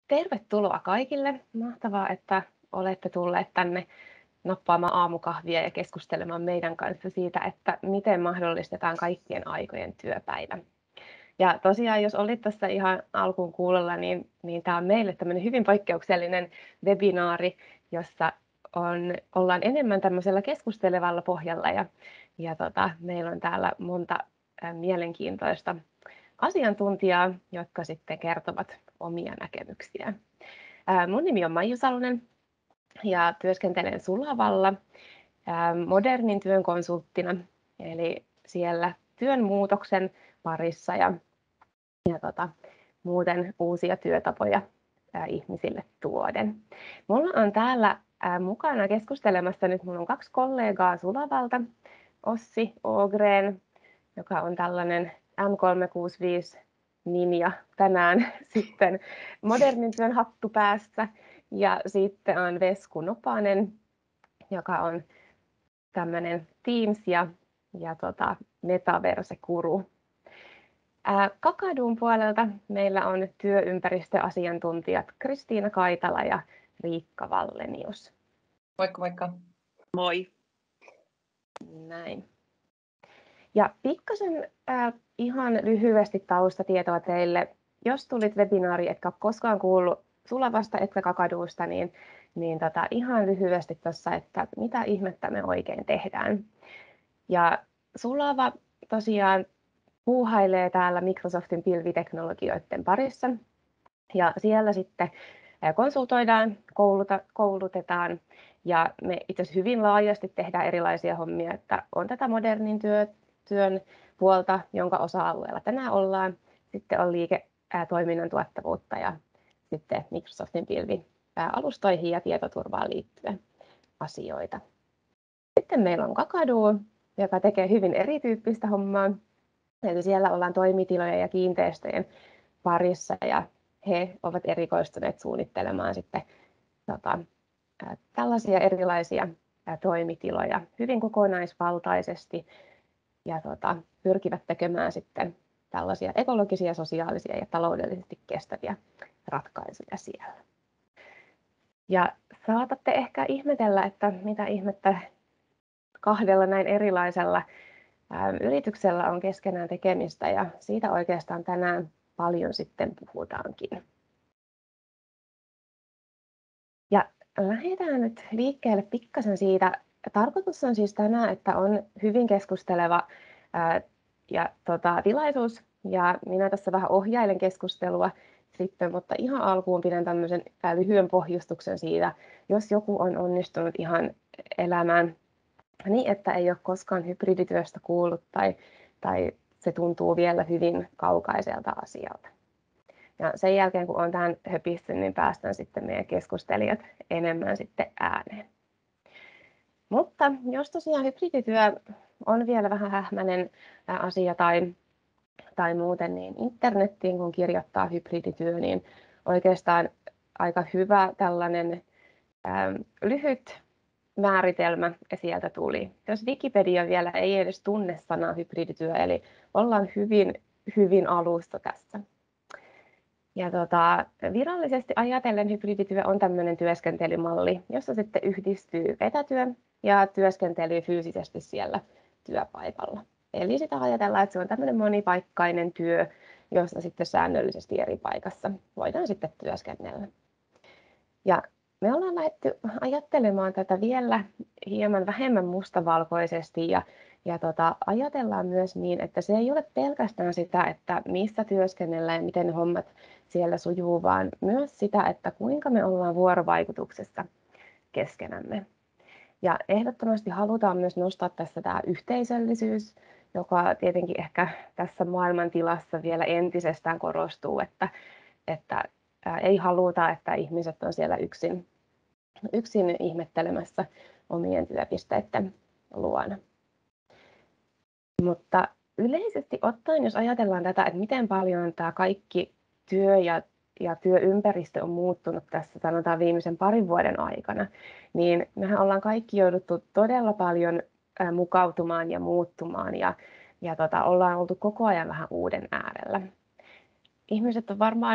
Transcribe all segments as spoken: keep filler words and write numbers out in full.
Tervetuloa kaikille. Mahtavaa, että olette tulleet tänne nappaamaan aamukahvia ja keskustelemaan meidän kanssa siitä, että miten mahdollistetaan kaikkien aikojen työpäivä. Ja tosiaan, jos olit tässä ihan alkuun kuulolla, niin, niin tämä on meille tämmöinen hyvin poikkeuksellinen webinaari, jossa on, ollaan enemmän tämmöisellä keskustelevalla pohjalla ja, ja tota, meillä on täällä monta ä, mielenkiintoista asiantuntijaa, jotka sitten kertovat omia näkemyksiään. Mun nimi on Maiju Salonen ja työskentelen Sulavalla modernin työn konsulttina, eli siellä työn muutoksen parissa ja, ja tota, muuten uusia työtapoja ää, ihmisille tuoden. Mulla on täällä ää, mukana keskustelemassa nyt, mulla on kaksi kollegaa Sulavalta, Ossi Ågren, joka on tällainen M kolmesataakuusikymmentäviisi ninja tänään sitten modernin työn hattu päässä. Ja sitten on Vesku Nopanen, joka on tämmöinen Teams ja, ja tota Metaverse-guru. Ää, Kakadun puolelta meillä on työympäristöasiantuntijat Kristiina Kaitala ja Riikka Vallenius. Moikka, moikka. Moi. Näin. Ja pikkasen äh, ihan lyhyesti taustatietoa teille. Jos tulit webinaariin, etkä ole koskaan kuullut Sulavasta etkä Kakadusta, niin, niin tota, ihan lyhyesti tuossa, että mitä ihmettä me oikein tehdään. Ja Sulava tosiaan puuhailee täällä Microsoftin pilviteknologioiden parissa. Ja siellä sitten konsultoidaan, kouluta, koulutetaan ja me itse asiassa hyvin laajasti tehdään erilaisia hommia, että on tätä modernin työ, työn puolta, jonka osa-alueella tänään ollaan. Sitten on liiketoiminnan tuottavuutta ja sitten Microsoftin pilvialustoihin ja tietoturvaan liittyen asioita. Sitten meillä on Kakadu, joka tekee hyvin erityyppistä hommaa. Eli siellä ollaan toimitilojen ja kiinteistöjen parissa ja he ovat erikoistuneet suunnittelemaan sitten tota, tällaisia erilaisia toimitiloja hyvin kokonaisvaltaisesti ja tota, pyrkivät tekemään sitten tällaisia ekologisia, sosiaalisia ja taloudellisesti kestäviä ratkaisuja siellä. Ja saatatte ehkä ihmetellä, että mitä ihmettä kahdella näin erilaisella ää, yrityksellä on keskenään tekemistä ja siitä oikeastaan tänään paljon sitten puhutaankin. Ja lähdetään nyt liikkeelle pikkasen siitä. Tarkoitus on siis tänään, että on hyvin keskusteleva ää, ja, tota, tilaisuus ja minä tässä vähän ohjailen keskustelua sitten, mutta ihan alkuun pidän tämmöisen ää, lyhyen pohjustuksen siitä, jos joku on onnistunut ihan elämään niin, että ei ole koskaan hybridityöstä kuullut tai, tai se tuntuu vielä hyvin kaukaiselta asialta. Ja sen jälkeen, kun olen tämän höpissyt, niin päästään sitten meidän keskustelijat enemmän sitten ääneen. Mutta jos tosiaan hybridityö on vielä vähän hähmäinen asia tai, tai muuten, niin internettiin kun kirjoittaa hybridityö, niin oikeastaan aika hyvä tällainen ää, lyhyt määritelmä sieltä tuli. Jos Wikipedia vielä ei edes tunne sanaa hybridityö, eli ollaan hyvin, hyvin alusta tässä. Ja tota, virallisesti ajatellen hybridityö on tämmöinen työskentelymalli, jossa sitten yhdistyy etätyö ja työskentely fyysisesti siellä työpaikalla. Eli sitä ajatellaan, että se on tämmöinen monipaikkainen työ, jossa sitten säännöllisesti eri paikassa voidaan sitten työskennellä. Ja me ollaan lähdetty ajattelemaan tätä vielä hieman vähemmän mustavalkoisesti ja, ja tota, ajatellaan myös niin, että se ei ole pelkästään sitä, että missä työskennellään ja miten ne hommat siellä sujuu, vaan myös sitä, että kuinka me ollaan vuorovaikutuksessa keskenämme. Ja ehdottomasti halutaan myös nostaa tässä tämä yhteisöllisyys, joka tietenkin ehkä tässä maailmantilassa vielä entisestään korostuu, että, että ei haluta, että ihmiset on siellä yksin, yksin ihmettelemässä omien työpisteiden luona. Mutta yleisesti ottaen, jos ajatellaan tätä, että miten paljon tämä kaikki työ ja, ja työympäristö on muuttunut tässä sanotaan viimeisen parin vuoden aikana, niin mehän ollaan kaikki jouduttu todella paljon mukautumaan ja muuttumaan ja, ja tota, ollaan oltu koko ajan vähän uuden äärellä. Ihmiset on varmaan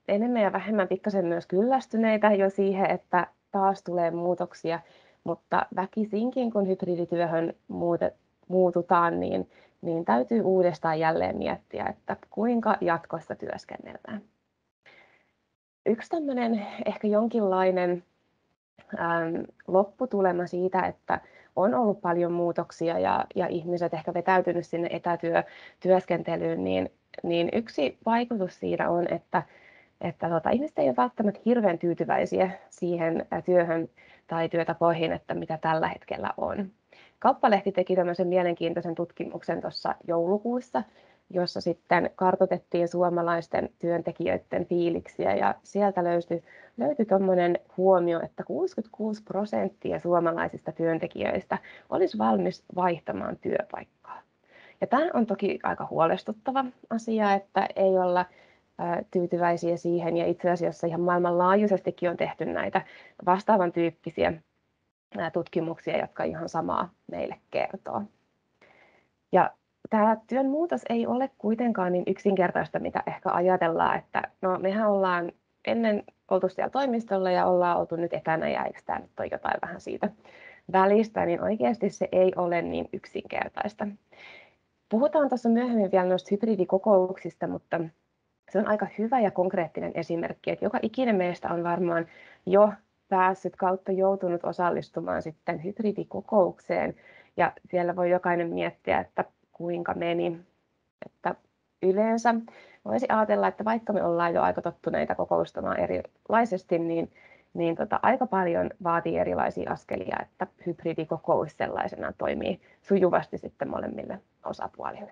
enemmän ja vähemmän pikkasen myös kyllästyneitä jo siihen, että taas tulee muutoksia, mutta väkisinkin kun hybridityöhön muutet, muututaan, niin, niin täytyy uudestaan jälleen miettiä, että kuinka jatkossa työskennellään. Yksi tämmöinen ehkä jonkinlainen ähm, lopputulema siitä, että on ollut paljon muutoksia ja, ja ihmiset ehkä vetäytynyt sinne etätyöskentelyyn, niin, niin yksi vaikutus siinä on, että, että tota, ihmiset ei ole välttämättä hirveän tyytyväisiä siihen työhön tai työtapoihin, että mitä tällä hetkellä on. Kauppalehti teki tämmöisen mielenkiintoisen tutkimuksen tuossa joulukuussa, jossa sitten kartoitettiin suomalaisten työntekijöiden fiiliksiä ja sieltä löytyi, löytyi tuommoinen huomio, että kuusikymmentäkuusi prosenttia suomalaisista työntekijöistä olisi valmis vaihtamaan työpaikkaa. Ja tämä on toki aika huolestuttava asia, että ei olla tyytyväisiä siihen ja itse asiassa ihan maailmanlaajuisestikin on tehty näitä vastaavan tyyppisiä tutkimuksia, jotka ihan samaa meille kertoo. Ja tämä työn muutos ei ole kuitenkaan niin yksinkertaista, mitä ehkä ajatellaan, että no mehän ollaan ennen oltu siellä toimistolla ja ollaan oltu nyt etänä ja eikö tämä nyt ole jotain vähän siitä välistä, niin oikeasti se ei ole niin yksinkertaista. Puhutaan tuossa myöhemmin vielä noista hybridikokouksista, mutta se on aika hyvä ja konkreettinen esimerkki, että joka ikinen meistä on varmaan jo päässyt kautta joutunut osallistumaan sitten hybridikokoukseen ja siellä voi jokainen miettiä, että kuinka meni. Että yleensä voisi ajatella, että vaikka me ollaan jo aika tottuneita kokoustamaan erilaisesti, niin, niin tota, aika paljon vaatii erilaisia askelia, että hybridikokous sellaisena toimii sujuvasti sitten molemmille osapuolille.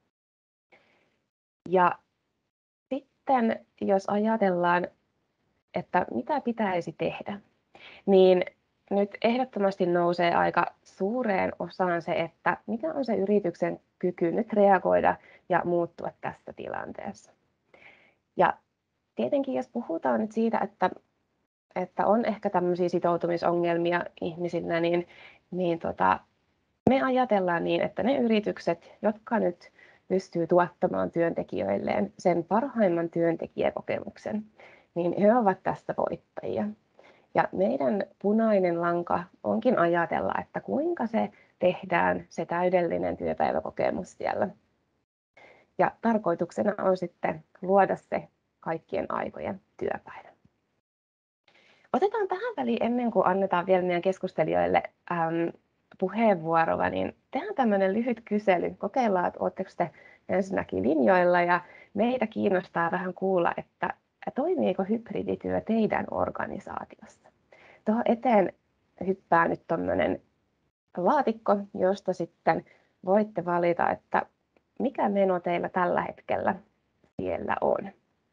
Ja sitten jos ajatellaan, että mitä pitäisi tehdä, niin nyt ehdottomasti nousee aika suureen osaan se, että mikä on se yrityksen kyky nyt reagoida ja muuttua tässä tilanteessa. Ja tietenkin jos puhutaan nyt siitä, että, että on ehkä tämmöisiä sitoutumisongelmia ihmisillä, niin, niin tota, me ajatellaan niin, että ne yritykset, jotka nyt pystyy tuottamaan työntekijöilleen sen parhaimman työntekijäkokemuksen, niin he ovat tästä voittajia. Ja meidän punainen lanka onkin ajatella, että kuinka se tehdään se täydellinen työpäiväkokemus siellä. Ja tarkoituksena on sitten luoda se kaikkien aikojen työpäivä. Otetaan tähän väliin ennen kuin annetaan vielä meidän keskustelijoille ähm, puheenvuoroa, niin tehdään tämmöinen lyhyt kysely. Kokeillaan, että oletteko te ensinnäkin linjoilla ja meitä kiinnostaa vähän kuulla, että toimiiko hybridityö teidän organisaatiossa. Tuohon eteen hyppää nyt tuommoinen laatikko, josta sitten voitte valita, että mikä meno teillä tällä hetkellä siellä on.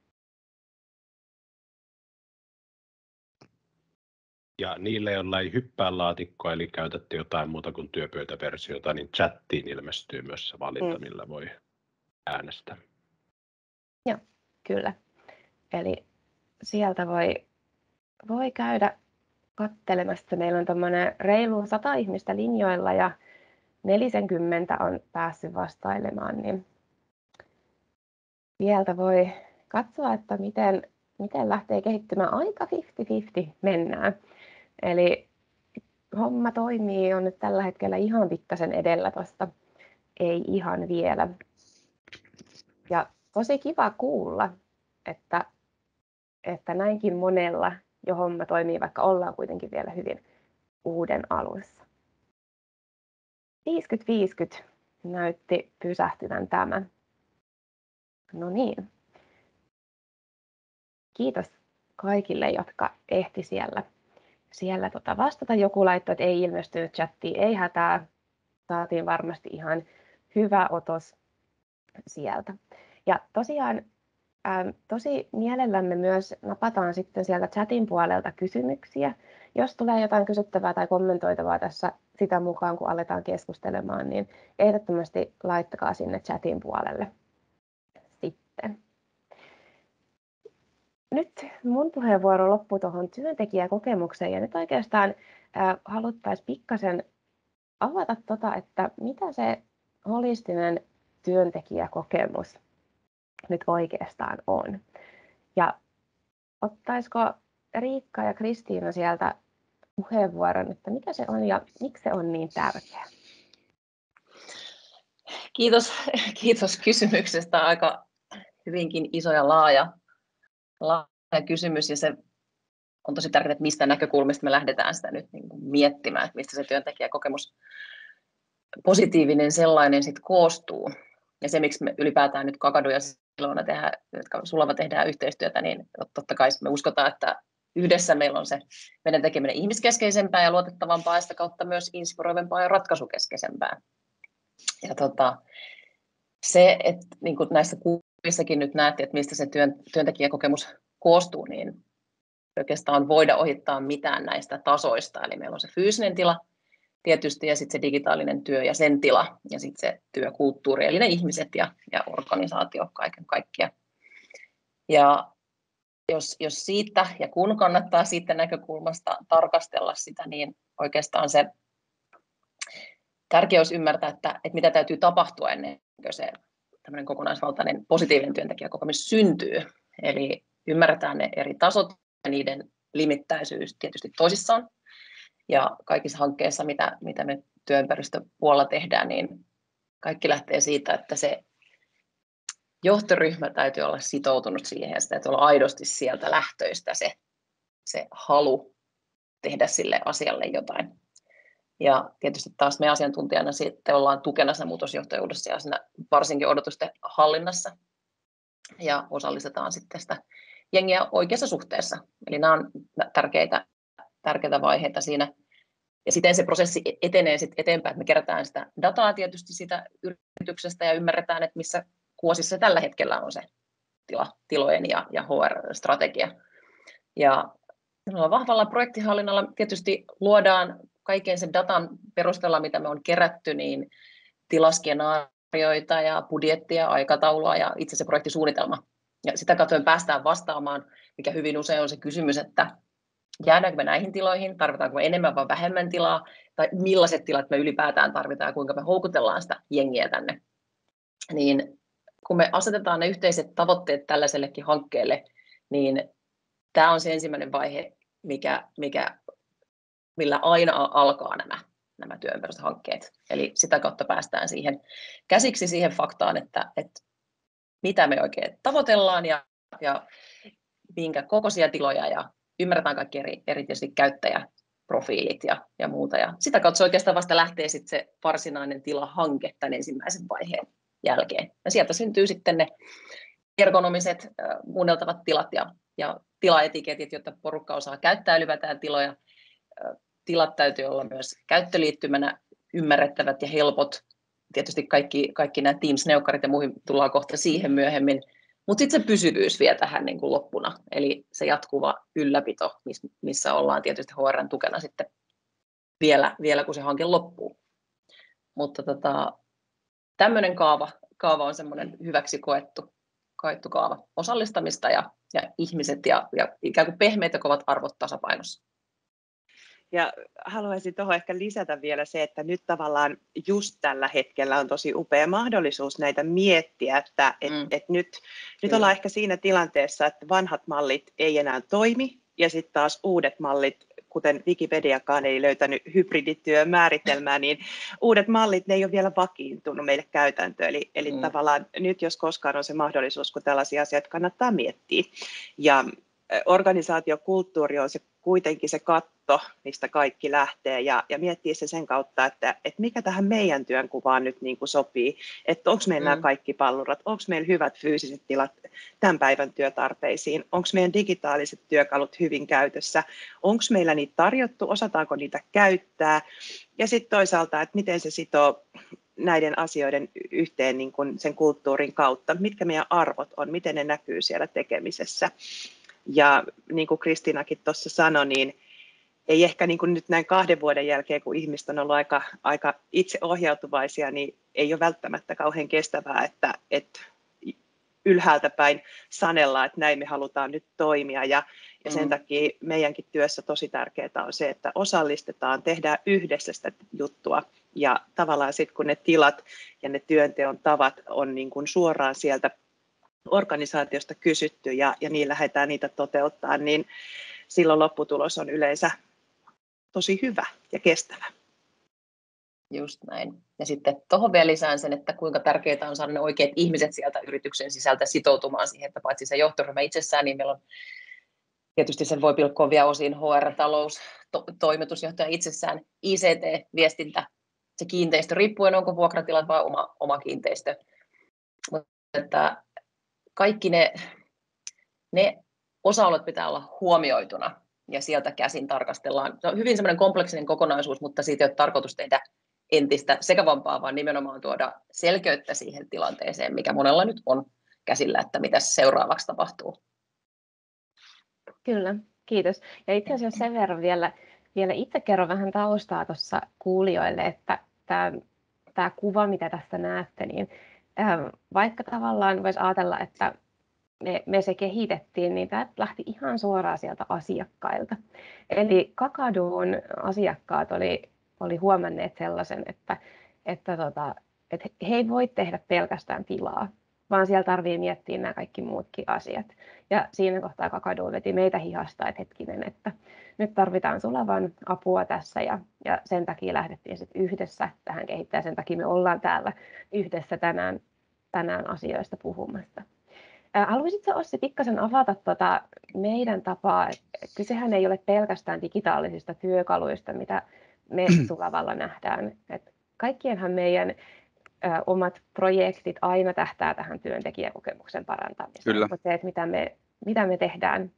Ja niille, joilla ei hyppää laatikkoa, eli käytätte jotain muuta kuin työpöytäversiota, niin chattiin ilmestyy myös se valinta, mm. millä voi äänestää. Joo, kyllä. Eli sieltä voi, voi käydä katselemassa. Meillä on tuommoinen reilu sata ihmistä linjoilla ja nelisenkymmentä on päässyt vastailemaan, niin sieltä voi katsoa, että miten, miten lähtee kehittymään. Aika viisikymmentä viisikymmentä mennään. Eli homma toimii, on nyt tällä hetkellä ihan pikkasen edellä tuosta, ei ihan vielä. Ja tosi kiva kuulla, että, että näinkin monella jo homma toimii, vaikka ollaan kuitenkin vielä hyvin uuden alussa. viisikymmentä viisikymmentä näytti pysähtyvän tämä. No niin. Kiitos kaikille, jotka ehti siellä, siellä tota vastata. Joku laittoi, että ei ilmestynyt chattiin, ei hätää. Saatiin varmasti ihan hyvä otos sieltä. Ja tosiaan ähm, tosi mielellämme myös napataan sitten sieltä chatin puolelta kysymyksiä. Jos tulee jotain kysyttävää tai kommentoitavaa tässä sitä mukaan, kun aletaan keskustelemaan, niin ehdottomasti laittakaa sinne chatin puolelle sitten. Nyt mun puheenvuoro loppuu tuohon työntekijäkokemukseen ja nyt oikeastaan äh, haluttaisiin pikkasen avata tota, että mitä se holistinen työntekijäkokemus nyt oikeastaan on. Ja ottaisiko Riikka ja Kristiina sieltä puheenvuoron, että mikä se on ja miksi se on niin tärkeä? Kiitos, kiitos kysymyksestä. Aika hyvinkin iso ja laaja, laaja kysymys, ja se on tosi tärkeää, että mistä näkökulmista me lähdetään sitä nyt niin kuin miettimään, että mistä se työntekijäkokemus, positiivinen sellainen, sit koostuu. Ja se, miksi me ylipäätään nyt Kakadu ja Silvana tehdään, jotka Sulava tehdään yhteistyötä, niin totta kai me uskotaan, että yhdessä meillä on se meidän tekeminen ihmiskeskeisempää ja luotettavampaa, ja sitä kautta myös inspiroivampaa ja ratkaisukeskeisempää. Ja tota, se, että niin kuin näissä kuvissakin nyt näette, että mistä se työn, työntekijäkokemus koostuu, niin oikeastaan voida ohittaa mitään näistä tasoista. Eli meillä on se fyysinen tila tietysti, ja sitten se digitaalinen työ ja sen tila, ja sitten se työkulttuuri, eli ne ihmiset ja, ja organisaatio kaiken kaikkiaan. Ja jos, jos siitä, ja kun kannattaa siitä näkökulmasta tarkastella sitä, niin oikeastaan se tärkeä olisi ymmärtää, että, että mitä täytyy tapahtua ennen kuin se tämmöinen kokonaisvaltainen positiivinen työntekijäkokemus syntyy. Eli ymmärretään ne eri tasot ja niiden limittäisyys tietysti toisissaan. Ja kaikissa hankkeissa, mitä, mitä me työympäristöpuolella tehdään, niin kaikki lähtee siitä, että se johtoryhmä täytyy olla sitoutunut siihen, ja se täytyy olla aidosti sieltä lähtöistä se, se halu tehdä sille asialle jotain. Ja tietysti taas me asiantuntijana sitten ollaan tukena siinä muutosjohtajuudessa ja siinä varsinkin odotusten hallinnassa, ja osallistetaan sitten sitä jengiä oikeassa suhteessa. Eli nämä on tärkeitä, tärkeitä vaiheita siinä. Ja siten se prosessi etenee sitten eteenpäin, että me kerätään sitä dataa tietysti siitä yrityksestä ja ymmärretään, että missä kuosissa tällä hetkellä on se tila, tilojen ja, ja H R-strategia. Ja vahvalla projektihallinnalla tietysti luodaan kaiken sen datan perusteella, mitä me on kerätty, niin tilaskenaarioita ja budjettia, aikataulua ja itse se projektisuunnitelma. Ja sitä kautta me päästään vastaamaan, mikä hyvin usein on se kysymys, että jäädäänkö me näihin tiloihin, tarvitaanko me enemmän vai vähemmän tilaa, tai millaiset tilat me ylipäätään tarvitaan ja kuinka me houkutellaan sitä jengiä tänne. Niin kun me asetetaan ne yhteiset tavoitteet tällaisellekin hankkeelle, niin tämä on se ensimmäinen vaihe, mikä, mikä, millä aina alkaa nämä, nämä työympäristöhankkeet. Eli sitä kautta päästään siihen käsiksi siihen faktaan, että, että mitä me oikein tavoitellaan ja, ja minkä kokoisia tiloja ja ymmärretään kaikki eri, erityisesti käyttäjäprofiilit ja, ja muuta. Ja sitä kautta se oikeastaan vasta lähtee sitten se varsinainen tilahanke tämän ensimmäisen vaiheen jälkeen. Ja sieltä syntyy sitten ne ergonomiset äh, muunneltavat tilat ja, ja tilaetiketit, jotta porukka osaa käyttää ylipäätään tiloja. Äh, tilat täytyy olla myös käyttöliittymänä ymmärrettävät ja helpot. Tietysti kaikki, kaikki nämä Teams-neukkarit ja muihin tullaan kohta siihen myöhemmin. Mutta sitten se pysyvyys vielä tähän niin kuin loppuna, eli se jatkuva ylläpito, missä ollaan tietysti H R:n tukena sitten vielä, vielä kun se hanke loppuu. Mutta tota, tämmöinen kaava, kaava on semmoinen hyväksi koettu, koettu kaava osallistamista ja, ja ihmiset ja, ja ikään kuin pehmeät ja kovat arvot tasapainossa. Ja haluaisin tuohon ehkä lisätä vielä se, että nyt tavallaan just tällä hetkellä on tosi upea mahdollisuus näitä miettiä, että et, mm. et nyt, nyt ollaan ehkä siinä tilanteessa, että vanhat mallit ei enää toimi ja sitten taas uudet mallit, kuten Wikipediakaan ei löytänyt hybridityön määritelmää, niin uudet mallit ne ei ole vielä vakiintunut meille käytäntöön. Eli, eli mm. tavallaan nyt jos koskaan on se mahdollisuus, kun tällaisia asioita kannattaa miettiä. Ja organisaatiokulttuuri on se kuitenkin se katto, mistä kaikki lähtee ja, ja miettii se sen kautta, että, että mikä tähän meidän työnkuvaan nyt niin kuin sopii, että onko meillä mm. nämä kaikki pallurat, onko meillä hyvät fyysiset tilat tämän päivän työtarpeisiin, onko meidän digitaaliset työkalut hyvin käytössä, onko meillä niitä tarjottu, osataanko niitä käyttää ja sitten toisaalta, että miten se sitoo näiden asioiden yhteen niin kuin sen kulttuurin kautta, mitkä meidän arvot on, miten ne näkyy siellä tekemisessä. Ja niin kuin Kristiinakin tuossa sanoi, niin ei ehkä niin kuin nyt näin kahden vuoden jälkeen, kun ihmiset on ollut aika, aika itseohjautuvaisia, niin ei ole välttämättä kauhean kestävää, että, että ylhäältä päin sanellaan, että näin me halutaan nyt toimia. Ja, ja sen mm. takia meidänkin työssä tosi tärkeää on se, että osallistetaan, tehdään yhdessä sitä juttua. Ja tavallaan sitten kun ne tilat ja ne työnteon tavat on niin kuin suoraan sieltä organisaatiosta kysytty ja, ja niin lähdetään niitä toteuttaa, niin silloin lopputulos on yleensä tosi hyvä ja kestävä. Just näin. Ja sitten tuohon vielä lisään sen, että kuinka tärkeää on saada ne oikeat ihmiset sieltä yrityksen sisältä sitoutumaan siihen, että paitsi se johtoryhmä itsessään, niin meillä on tietysti sen voi pilkkoa vielä osin H R, talous, to, toimitusjohtaja itsessään, I C T, viestintä, se kiinteistö, riippuen onko vuokratilat vai oma, oma kiinteistö. Mutta että kaikki ne, ne osa-alueet pitää olla huomioituna ja sieltä käsin tarkastellaan. Se on hyvin semmoinen kompleksinen kokonaisuus, mutta siitä ei ole tarkoitus tehdä entistä sekavampaa, vaan nimenomaan tuoda selkeyttä siihen tilanteeseen, mikä monella nyt on käsillä, että mitä seuraavaksi tapahtuu. Kyllä, kiitos. Ja itse asiassa sen verran vielä, vielä itse kerron vähän taustaa tuossa kuulijoille, että tämä, tämä kuva, mitä tässä näette, niin vaikka tavallaan voisi ajatella, että me, me se kehitettiin, niin tämä lähti ihan suoraan sieltä asiakkailta. Eli Kakaduun asiakkaat oli, oli huomanneet sellaisen, että, että, tota, että he ei voi tehdä pelkästään tilaa, vaan siellä tarvitsee miettiä nämä kaikki muutkin asiat. Ja siinä kohtaa Kakadu veti meitä hihasta, että hetkinen, että nyt tarvitaan Sulavan apua tässä, ja, ja sen takia lähdettiin sitten yhdessä tähän kehittämään, sen takia me ollaan täällä yhdessä tänään, tänään asioista puhumassa. Haluaisitko Ossi pikkasen avata tuota meidän tapaa, kysehän ei ole pelkästään digitaalisista työkaluista, mitä me Sulavalla nähdään. Et kaikkienhan meidän ö, omat projektit aina tähtää tähän työntekijäkokemuksen parantamiseen. Kyllä. Mutta se, että mitä me, mitä me tehdään.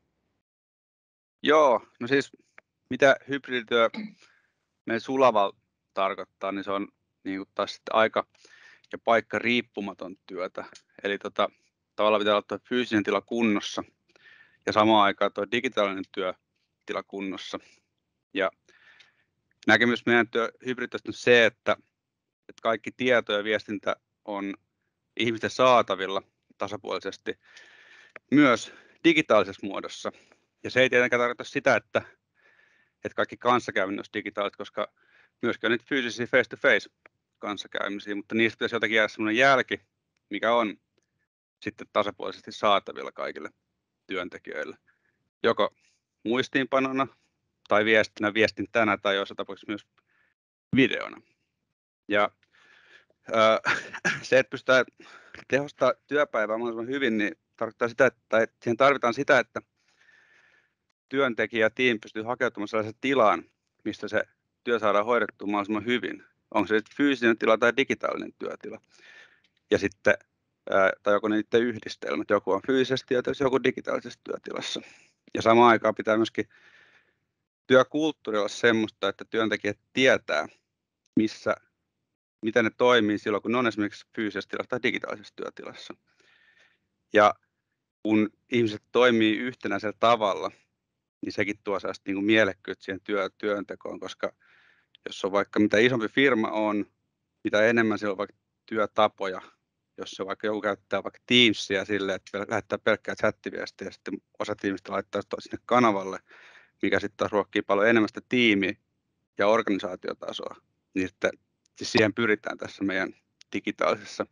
Joo, no siis mitä hybridityö meidän Sulavalla tarkoittaa, niin se on niin kuin taas aika ja paikka riippumaton työtä. Eli tota, tavallaan pitää olla tuo fyysinen tila kunnossa ja samaan aikaan tuo digitaalinen työtila kunnossa. Ja näkemys meidän työ hybridityöstä on se, että, että kaikki tieto ja viestintä on ihmisten saatavilla tasapuolisesti myös digitaalisessa muodossa. Ja se ei tietenkään tarkoita sitä, että, että kaikki kanssakäyminen olisi digitaaliset, koska myöskään nyt fyysisiä face-to-face kanssakäymisiä, mutta niistä pitäisi jotenkin jäädä sellainen jälki, mikä on sitten tasapuolisesti saatavilla kaikille työntekijöille. Joko muistiinpanona tai viestinä, viestintänä tai jossain tapauksessa myös videona. Ja ää, se, että pystytään tehostamaan työpäivää mahdollisimman hyvin, niin tarkoittaa sitä, että, että siihen tarvitaan sitä, että työntekijä ja tiimi pystyy hakeutumaan sellaiseen tilaan, mistä se työ saadaan hoidettua mahdollisimman hyvin. Onko se sitten fyysinen tila tai digitaalinen työtila. Ja sitten, ää, tai joko niiden yhdistelmät, joku on fyysisesti ja joku digitaalisessa työtilassa. Ja samaan aikaan pitää myöskin työkulttuuri olla semmoista, että työntekijät tietää, missä, miten ne toimii silloin, kun ne on esimerkiksi fyysisessä tilassa tai digitaalisessa työtilassa. Ja kun ihmiset toimii yhtenäisellä tavalla, niin sekin tuo sellaista niin kuin mielekkyyttä siihen työ, työntekoon, koska jos on vaikka mitä isompi firma on, mitä enemmän siellä on vaikka työtapoja, jos se vaikka joku käyttää vaikka Teamsia silleen, että lähettää pelkkää chattiviestiä ja sitten osa tiimistä laittaa sinne kanavalle, mikä sitten taas ruokkii paljon enemmän sitä tiimiä ja organisaatiotasoa, niin sitten siis siihen pyritään tässä meidän digitaalisessa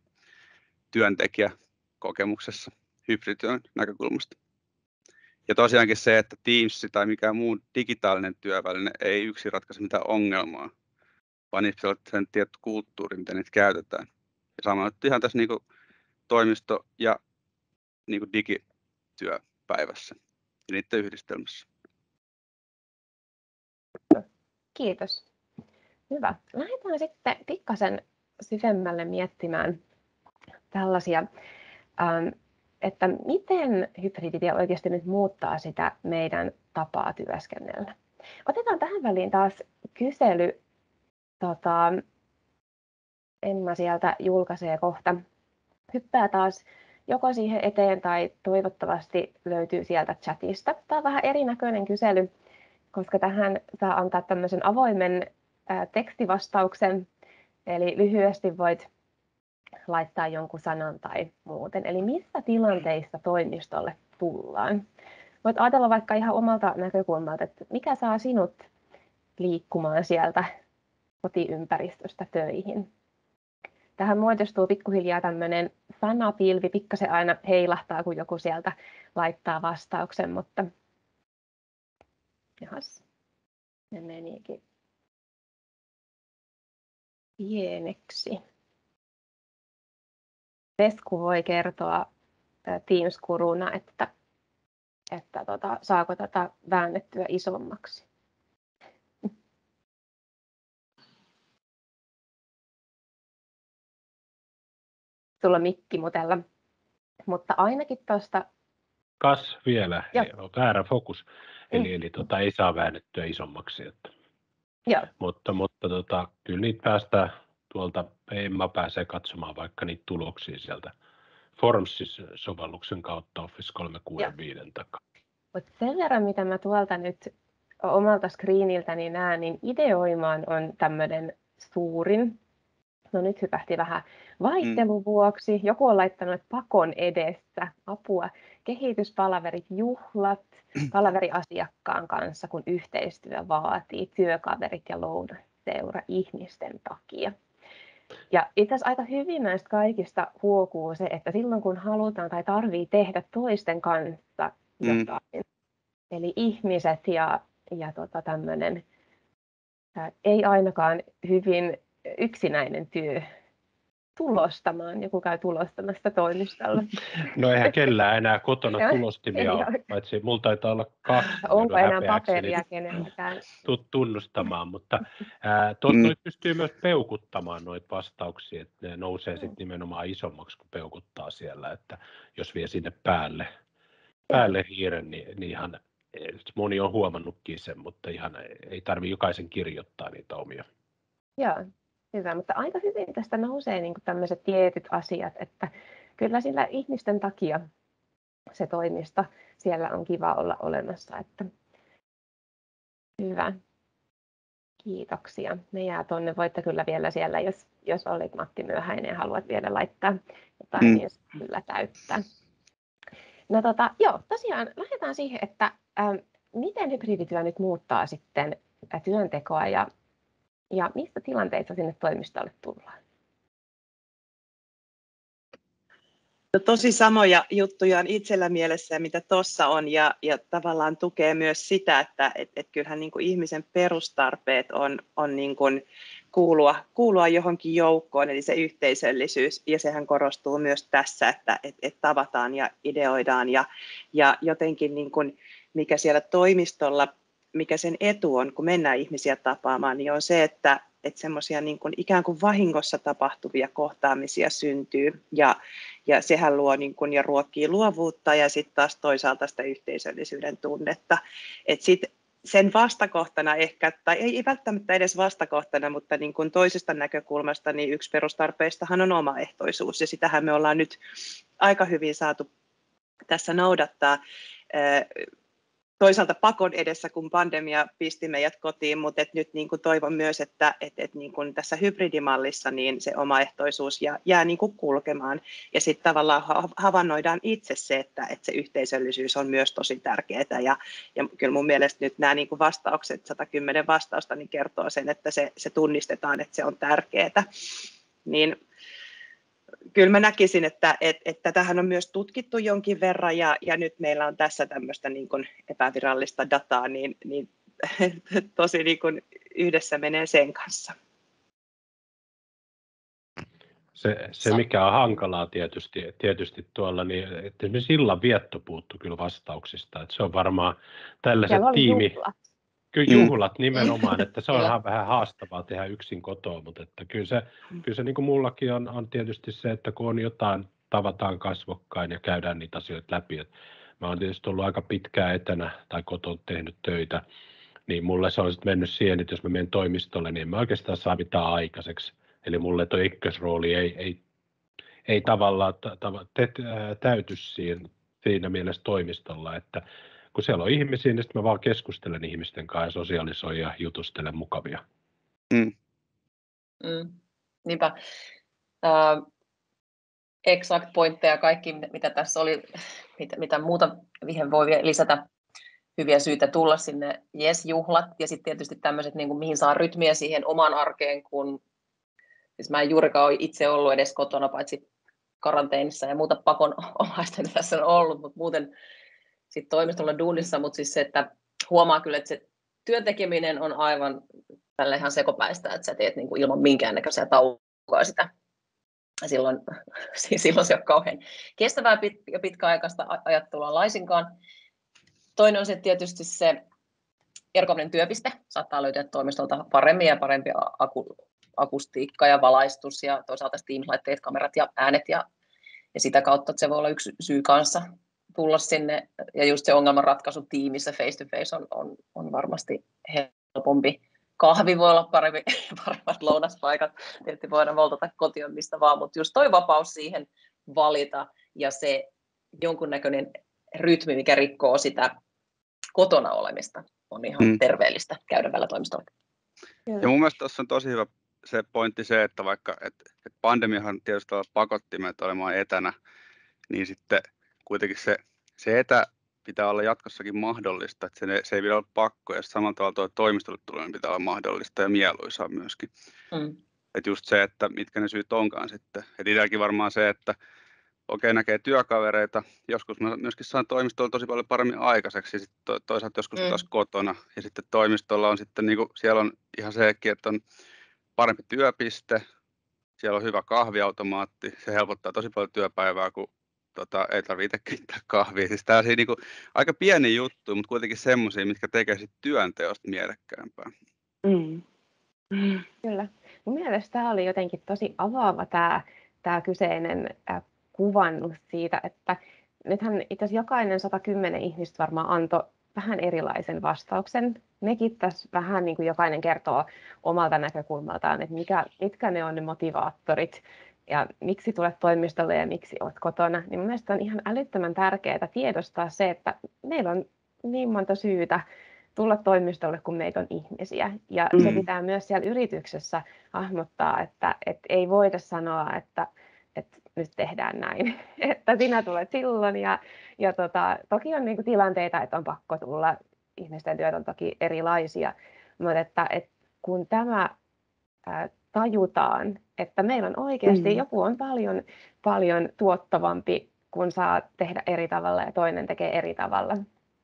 työntekijäkokemuksessa hybridityön näkökulmasta. Ja tosiaankin se, että Teams tai mikään muu digitaalinen työväline ei yksin ratkaise mitään ongelmaa, vaan niitä on sen tietty kulttuuri, miten niitä käytetään. Ja sama nyt ihan tässä niin kuin toimisto- ja niin kuin digityöpäivässä ja niiden yhdistelmässä. Kiitos. Hyvä. Lähdetään sitten pikkasen syvemmälle miettimään tällaisia, että miten hybridityö oikeasti nyt muuttaa sitä meidän tapaa työskennellä. Otetaan tähän väliin taas kysely. Tota, Emma sieltä julkaisee kohta. Hyppää taas joko siihen eteen tai toivottavasti löytyy sieltä chatista. Tämä on vähän erinäköinen kysely, koska tähän saa antaa tämmöisen avoimen ää, tekstivastauksen. Eli lyhyesti voit laittaa jonkun sanan tai muuten. Eli missä tilanteissa toimistolle tullaan? Voit ajatella vaikka ihan omalta näkökulmalta, että mikä saa sinut liikkumaan sieltä kotiympäristöstä töihin. tähän muodostuu pikkuhiljaa tämmöinen sanapilvi, pikkasen aina heilahtaa, kun joku sieltä laittaa vastauksen, mutta jahas, ne menikin pieneksi. Vesku voi kertoa Teams-kuruna, että, että tota, saako tätä väännettyä isommaksi. Sulla on mikki mutella, mutta ainakin tuosta... Kas vielä, ei, on väärä fokus, eli, Mm. eli tota, ei saa väännettyä isommaksi. Että. Joo. Mutta, mutta tota, kyllä niitä päästään tuolta, Emma pääsee katsomaan vaikka niitä tuloksia sieltä Formsys-sovelluksen kautta Office kolmesataakuusikymmentäviisi takaa. Mutta sen verran, mitä mä tuolta nyt omalta screeniltäni näen, niin ideoimaan on tämmöinen suurin. No nyt hypähti vähän vaihtelun vuoksi. Joku on laittanut pakon edessä apua. Kehityspalaverit, juhlat, palaveri asiakkaan kanssa, kun yhteistyö vaatii, työkaverit ja lounaseura ihmisten takia. Ja itse asiassa aika hyvin näistä kaikista huokuu se, että silloin kun halutaan tai tarvii tehdä toisten kanssa jotain, mm. eli ihmiset ja, ja tota tämmöinen, ää, ei ainakaan hyvin yksinäinen työ tulostamaan. Joku käy tulostamassa toimistolla. No eihän kellään enää kotona tulostimia ole, paitsi mulla taitaa olla kaksi. Onko enää paperia kenelläkään? Tunnustamaan, mutta tuossa mm. pystyy myös peukuttamaan noita vastauksia, että ne nousee sitten nimenomaan isommaksi, kun peukuttaa siellä, että jos vie sinne päälle, päälle hiiren, niin, niin ihan, moni on huomannutkin sen, mutta ihan ei tarvitse jokaisen kirjoittaa niitä omia. Joo. Hyvä, mutta aika hyvin tästä nousee niin kuin tämmöiset tietyt asiat, että kyllä sillä ihmisten takia se toimisto siellä on kiva olla olemassa. Että hyvä. Kiitoksia. Ne jää tuonne. Voitte kyllä vielä siellä, jos, jos olit Matti myöhäinen ja haluat vielä laittaa jotain, mm. niin kyllä täyttää. No tota, joo, tosiaan lähdetään siihen, että ähm, miten hybridityö nyt muuttaa sitten äh, työntekoa ja Ja mistä tilanteissa sinne toimistolle tullaan? No, tosi samoja juttuja on itsellä mielessä, mitä tuossa on, ja, ja tavallaan tukee myös sitä, että et, et kyllähän niin kuin ihmisen perustarpeet on, on niin kuin kuulua, kuulua johonkin joukkoon, eli se yhteisöllisyys, ja sehän korostuu myös tässä, että et, et tavataan ja ideoidaan, ja, ja jotenkin niin kuin, mikä siellä toimistolla, mikä sen etu on, kun mennään ihmisiä tapaamaan, niin on se, että, että semmoisia niin kuin ikään kuin vahingossa tapahtuvia kohtaamisia syntyy, ja, ja sehän luo niin kuin, ja ruokkii luovuutta, ja sitten taas toisaalta sitä yhteisöllisyyden tunnetta. Et sit sen vastakohtana ehkä, tai ei välttämättä edes vastakohtana, mutta niin kuin toisesta näkökulmasta, niin yksi perustarpeistahan on omaehtoisuus, ja sitähän me ollaan nyt aika hyvin saatu tässä noudattaa. Toisaalta pakon edessä, kun pandemia pisti meidät kotiin, mutta et nyt niin kuin toivon myös, että et, et niin kuin tässä hybridimallissa niin se omaehtoisuus jää, jää niin kuin kulkemaan. Ja sitten tavallaan havainnoidaan itse se, että, että se yhteisöllisyys on myös tosi tärkeää. Ja, ja kyllä mun mielestä nyt nämä niin kuin vastaukset, sata kymmenen vastausta, niin kertoo sen, että se, se tunnistetaan, että se on tärkeää. Niin, kyllä mä näkisin, että, että, että tähän on myös tutkittu jonkin verran, ja, ja nyt meillä on tässä tämmöistä niin kuin epävirallista dataa, niin, niin tosi niin kuin yhdessä menee sen kanssa. Se, se mikä on hankalaa tietysti, tietysti tuolla, niin että esimerkiksi illan vietto puuttuu kyllä vastauksista. Että se on varmaan tällaiset tiimi... Juhlat. Kyllä juhlat nimenomaan, että se on vähän haastavaa tehdä yksin kotoa, mutta että kyllä se, kyllä se niin kuin mullakin on, on tietysti se, että kun on jotain, tavataan kasvokkain ja käydään niitä asioita läpi. Että mä oon tietysti ollut aika pitkään etänä tai kotona tehnyt töitä, niin mulle se on sitten mennyt siihen, että jos mä menen toimistolle, niin en mä oikeastaan saa mitään aikaiseksi. Eli mulle tuo ykkösrooli ei, ei, ei tavallaan ta, ta, te, ää, täyty siinä, siinä mielessä toimistolla, että kun siellä on ihmisiä, niin sitten mä vaan keskustelen ihmisten kanssa ja sosiaalisoin ja jutustelen mukavia. Mm. Mm. Niinpä. Uh, exact pointteja kaikki, mitä tässä oli, mitä, mitä muuta siihen voi lisätä, hyviä syitä tulla sinne, jes, juhlat, ja sitten tietysti tämmöiset, niin kuin, mihin saa rytmiä siihen omaan arkeen, kun Siis mä en juurikaan ole itse ollut edes kotona, paitsi karanteenissa ja muuta pakonomaista tässä on ollut, mutta muuten sitten toimistolla duunissa, mutta siis se, että huomaa kyllä, että se työn tekeminen on aivan tällä ihan sekopäistä, että sä teet niin kuin ilman minkäännäköisiä taukoa sitä. Silloin, silloin se on kauhean kestävää ja pitkäaikaista ajattelua laisinkaan. Toinen on se tietysti se ergonominen työpiste. Saattaa löytyä toimistolta paremmin ja parempi aku, akustiikka ja valaistus ja toisaalta Teams-laitteet, kamerat ja äänet ja, ja sitä kautta, että se voi olla yksi syy kanssa tulla sinne. Ja just se ongelmanratkaisu tiimissä face to face on, on, on varmasti helpompi. Kahvi voi olla parempi, paremmat lounaspaikat, tietysti voidaan voltata kotiin mistä vaan, mutta just toi vapaus siihen valita ja se jonkunnäköinen rytmi, mikä rikkoo sitä kotona olemista, on ihan hmm. terveellistä käydä välillä toimistolla. Ja mun mielestä tuossa on tosi hyvä se pointti se, että vaikka et, et pandemiahan tietysti pakotti meitä olemaan etänä, niin sitten kuitenkin se, se etä pitää olla jatkossakin mahdollista, että se, se ei pidä olla pakko, ja samalla tavalla tuo toimistolle tuleminen pitää olla mahdollista ja mieluisaa myöskin. Mm. Että just se, että mitkä ne syyt onkaan sitten. Että itselläkin varmaan se, että okei, näkee työkavereita, joskus mä myöskin saan toimistolla tosi paljon paremmin aikaiseksi, ja sitten to, toisaalta joskus mm. taas kotona, ja sitten toimistolla on sitten, niin kuin, siellä on ihan sekin, että on parempi työpiste, siellä on hyvä kahviautomaatti, se helpottaa tosi paljon työpäivää, kun Tota, ei tarvitse keittää kahvia. Siis tällaisia niin kuin, aika pieni juttu, mutta kuitenkin semmoisia, mitkä tekee sit työnteosta mielekkäämpää. Mm. Mm. Kyllä. Mun mielestä tämä oli jotenkin tosi avaava tämä, tämä kyseinen äh, kuvannus siitä, että nythän itse asiassa jokainen sata kymmenen ihmistä varmaan antoi vähän erilaisen vastauksen. Nekin tässä vähän niin kuin jokainen kertoo omalta näkökulmaltaan, että mikä, mitkä ne on ne motivaattorit, ja miksi tulet toimistolle ja miksi olet kotona, niin mun mielestä on ihan älyttömän tärkeää tiedostaa se, että meillä on niin monta syytä tulla toimistolle, kun meitä on ihmisiä. Ja mm. se pitää myös siellä yrityksessä hahmottaa, että, että ei voida sanoa, että, että nyt tehdään näin, että sinä tulet silloin. Ja, ja tota, toki on niinku tilanteita, että on pakko tulla, ihmisten työt on toki erilaisia, mutta että, että kun tämä ää, tajutaan, että meillä on oikeasti mm. joku on paljon, paljon tuottavampi, kun saa tehdä eri tavalla ja toinen tekee eri tavalla.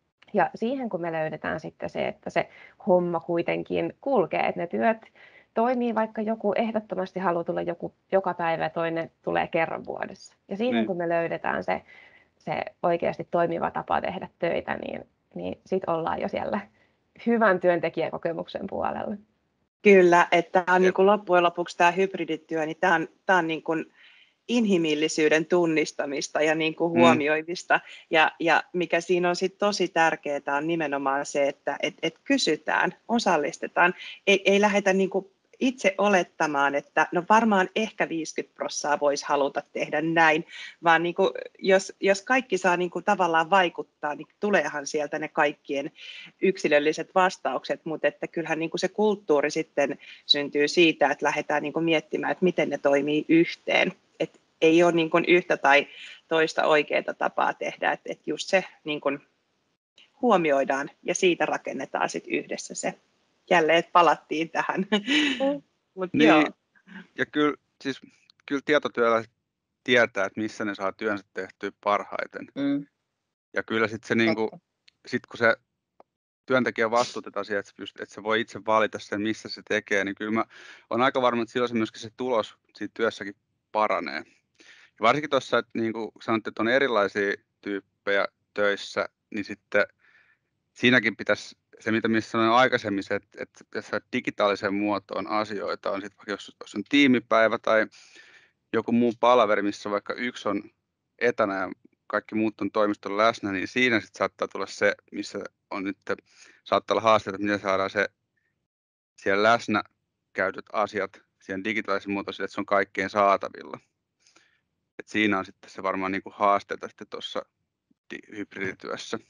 Ja siihen kun me löydetään sitten se, että se homma kuitenkin kulkee, että ne työt toimii, vaikka joku ehdottomasti haluaa tulla joku joka päivä ja toinen tulee kerran vuodessa. Ja siihen mm. kun me löydetään se, se oikeasti toimiva tapa tehdä töitä, niin, niin sitten ollaan jo siellä hyvän työntekijäkokemuksen puolella. Kyllä, että tämä on niin kuin loppujen lopuksi tämä hybridityö, niin tämä on, tämä on niin kuin inhimillisyyden tunnistamista ja niin kuin huomioimista. Mm. Ja, ja mikä siinä on sit tosi tärkeää on nimenomaan se, että et, et kysytään, osallistetaan, ei, ei lähdetä niin kuin itse olettamaan, että no varmaan ehkä viisikymmentä prosenttia voisi haluta tehdä näin, vaan niin kuin, jos, jos kaikki saa niin kuin tavallaan vaikuttaa, niin tuleehan sieltä ne kaikkien yksilölliset vastaukset, mutta että kyllähän niin kuin se kulttuuri sitten syntyy siitä, että lähdetään niin kuin miettimään, että miten ne toimii yhteen. Et ei ole niin kuin yhtä tai toista oikeaa tapaa tehdä, että et just se niin kuin huomioidaan ja siitä rakennetaan sitten yhdessä se. Jälleen palattiin tähän. Mm. Mut niin, joo. Ja kyllä, siis, kyllä tietotyöläiset tietää, että missä ne saa työnsä tehtyä parhaiten. Mm. Ja kyllä sitten se, niinku, sit kun se työntekijä vastuutetaan siihen, että, että se voi itse valita sen, missä se tekee, niin kyllä mä olen aika varma, että silloin se myöskin se tulos siitä työssäkin paranee. Ja varsinkin tuossa, että niin kuin sanotte, että on erilaisia tyyppejä töissä, niin sitten siinäkin pitäisi se, mitä missä sanoin aikaisemmin, se, että, että tässä digitaaliseen muotoon asioita on sitten vaikka jos, jos on tiimipäivä tai joku muu palaveri, missä vaikka yksi on etänä ja kaikki muut on toimistolla läsnä, niin siinä sitten saattaa tulla se, missä on nyt, saattaa olla haasteita, että miten saadaan se siellä läsnä käydyt asiat siihen digitaalisen muotoon, että se on kaikkien saatavilla. Et siinä on sitten se varmaan niin kuin haasteita sitten tuossa hybridityössä.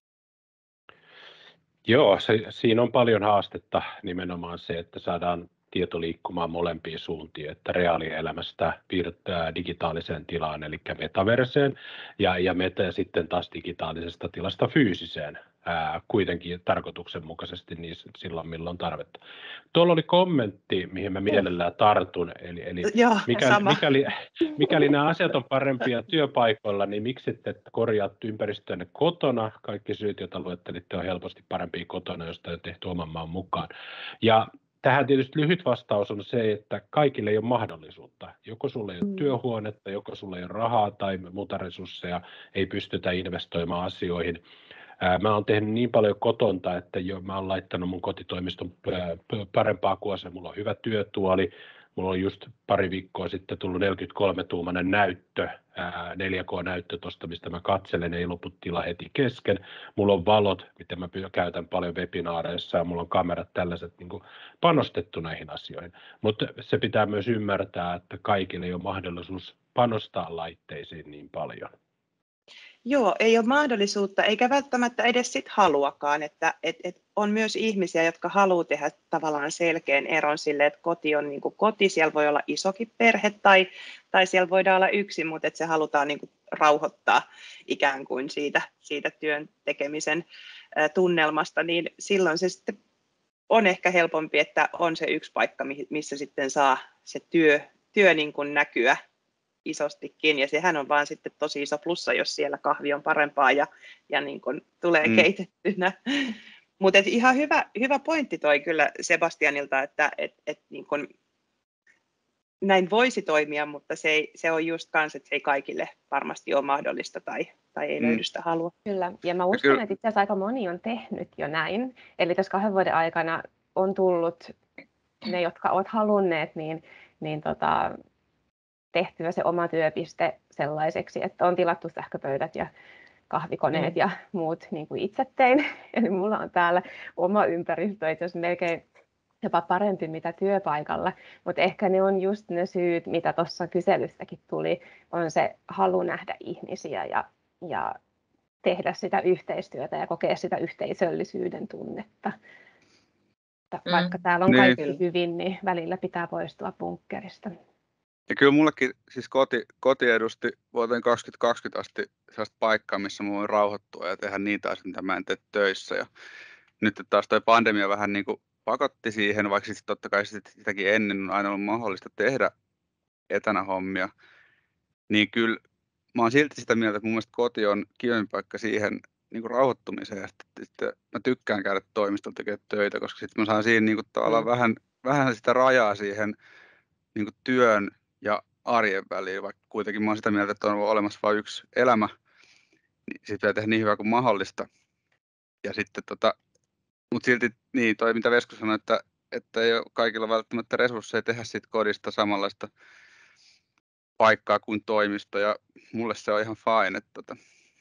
Joo, se, siinä on paljon haastetta nimenomaan se, että saadaan tieto liikkumaan molempiin suuntiin, että reaalielämästä piirtää digitaaliseen tilaan, eli metaverseen, ja, ja meta sitten taas digitaalisesta tilasta fyysiseen, ää, kuitenkin tarkoituksenmukaisesti niin silloin, milloin tarvetta. Tuolla oli kommentti, mihin mä mielellään tartun, eli, eli Joo, mikäli, mikäli, mikäli nämä asiat on parempia työpaikoilla, niin miksi ette korjaat ympäristöänne kotona? Kaikki syyt, joita luettelitte, on helposti parempia kotona, josta on tehty oman maan mukaan. Ja tähän tietysti lyhyt vastaus on se, että kaikille ei ole mahdollisuutta. Joko sulla ei ole työhuonetta, joko sulla ei ole rahaa tai muuta resursseja, ei pystytä investoimaan asioihin. Mä oon tehnyt niin paljon kotonta, että jo mä oon laittanut mun kotitoimiston parempaa kuosia. Mulla on hyvä työtuoli. Mulla on just pari viikkoa sitten tullut neljäkymmentäkolme tuumainen näyttö, neljä K-näyttö tuosta, mistä mä katselen, ei lopu tila heti kesken. Mulla on valot, mitä mä käytän paljon webinaareissa, ja mulla on kamerat, tällaiset niin kuin panostettu näihin asioihin. Mutta se pitää myös ymmärtää, että kaikille ei ole mahdollisuus panostaa laitteisiin niin paljon. Joo, ei ole mahdollisuutta, eikä välttämättä edes sit haluakaan, että et, et on myös ihmisiä, jotka haluaa tehdä tavallaan selkeän eron sille, että koti on niin kuin koti, siellä voi olla isokin perhe tai, tai siellä voidaan olla yksin, mutta että se halutaan niin kuin rauhoittaa ikään kuin siitä, siitä työn tekemisen ä, tunnelmasta, niin silloin se sitten on ehkä helpompi, että on se yksi paikka, missä sitten saa se työ, työ niin kuin näkyä isostikin, ja sehän on vaan sitten tosi iso plussa, jos siellä kahvi on parempaa ja, ja niin kuin tulee mm. keitettynä. Mutta ihan hyvä, hyvä pointti toi kyllä Sebastianilta, että et, et niin kuin näin voisi toimia, mutta se, ei, se on just kans, että se ei kaikille varmasti ole mahdollista tai, tai ei mm. löydy sitä halua. Kyllä, ja mä uskon, että itse asiassa aika moni on tehnyt jo näin. Eli tässä kahden vuoden aikana on tullut ne, jotka ovat halunneet, niin, niin tota, tehtyä se oma työpiste sellaiseksi, että on tilattu sähköpöydät ja kahvikoneet mm. ja muut niin kuin itse tein. Eli mulla on täällä oma ympäristö, itse asiassa melkein jopa parempi mitä työpaikalla, mutta ehkä ne on just ne syyt, mitä tuossa kyselyssäkin tuli, on se halu nähdä ihmisiä ja, ja tehdä sitä yhteistyötä ja kokea sitä yhteisöllisyyden tunnetta. Mm. Vaikka täällä on kaikki niin hyvin, niin välillä pitää poistua bunkkerista. Ja kyllä mullekin siis koti, koti edusti vuoteen kaksituhattakaksikymmentä asti sellaista paikkaa, missä mä voin rauhoittua ja tehdä niitä asioita, mitä mä en tee töissä. Ja nyt taas toi pandemia vähän niin kuin pakotti siihen, vaikka sitten totta kai sitäkin ennen on aina ollut mahdollista tehdä etänä hommia. Niin kyllä mä oon silti sitä mieltä, että mun mielestä koti on kivempi paikka siihen niin kuin rauhoittumiseen. Ja sitten mä tykkään käydä toimistolla tekemään töitä, koska sitten mä saan siinä niin kuin tavallaan mm. vähän, vähän sitä rajaa siihen niin kuin työn ja arjen väliin, vaikka kuitenkin mä oon sitä mieltä, että on olemassa vain yksi elämä, niin sitten pitää tehdä niin hyvää kuin mahdollista. Ja sitten tota, mutta silti niin, toi mitä Vesku sanoi, että, että ei ole kaikilla välttämättä resursseja tehdä siitä kodista samanlaista paikkaa kuin toimisto, ja mulle se on ihan fine, että tota,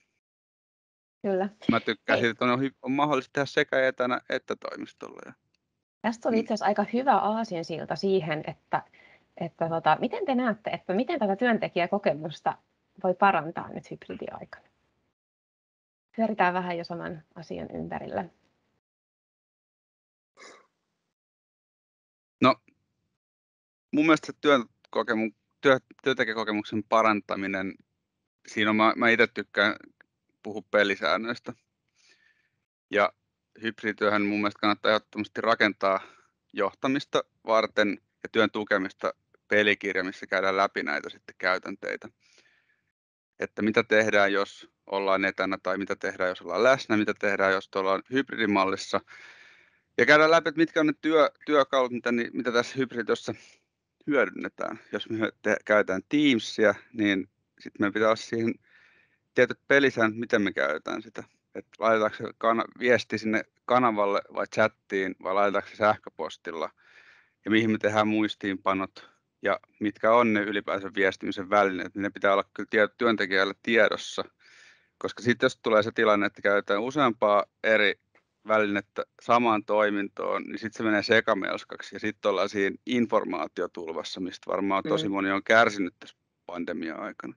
kyllä. Mä tykkään siitä, että on, on mahdollista tehdä sekä etänä että toimistolla. Ja tästä oli itse asiassa aika hyvä aasinsilta siihen, että Että tota, miten te näette, että miten tätä työntekijäkokemusta voi parantaa nyt hybridiaikana? Pyöritään vähän jo saman asian ympärillä. No, mun mielestä työn kokemu, työ, työntekijäkokemuksen parantaminen, siinä on, mä, mä itse tykkään puhua pelisäännöistä. Ja hybridityöhön mun mielestä kannattaa ehdottomasti rakentaa johtamista varten ja työn tukemista pelikirja, missä käydään läpi näitä sitten käytänteitä. Että mitä tehdään, jos ollaan etänä, tai mitä tehdään, jos ollaan läsnä, mitä tehdään, jos ollaan hybridimallissa. Ja käydään läpi, että mitkä on ne työ, työkalut, mitä, mitä tässä hybridissä hyödynnetään. Jos me te, käytetään Teamsia, niin sitten meidän pitää olla siihen tietyt pelisäännöt, miten me käytetään sitä. Että laitetaanko se kana, viesti sinne kanavalle vai chattiin, vai laitetaanko se sähköpostilla, ja mihin me tehdään muistiinpanot, ja mitkä on ne ylipäänsä viestimisen välineet, niin ne pitää olla kyllä työntekijälle tiedossa. Koska sitten jos tulee se tilanne, että käytetään useampaa eri välinettä samaan toimintoon, niin sitten se menee sekamelskaksi, ja sitten ollaan siinä informaatiotulvassa, mistä varmaan tosi moni on kärsinyt tässä pandemia-aikana.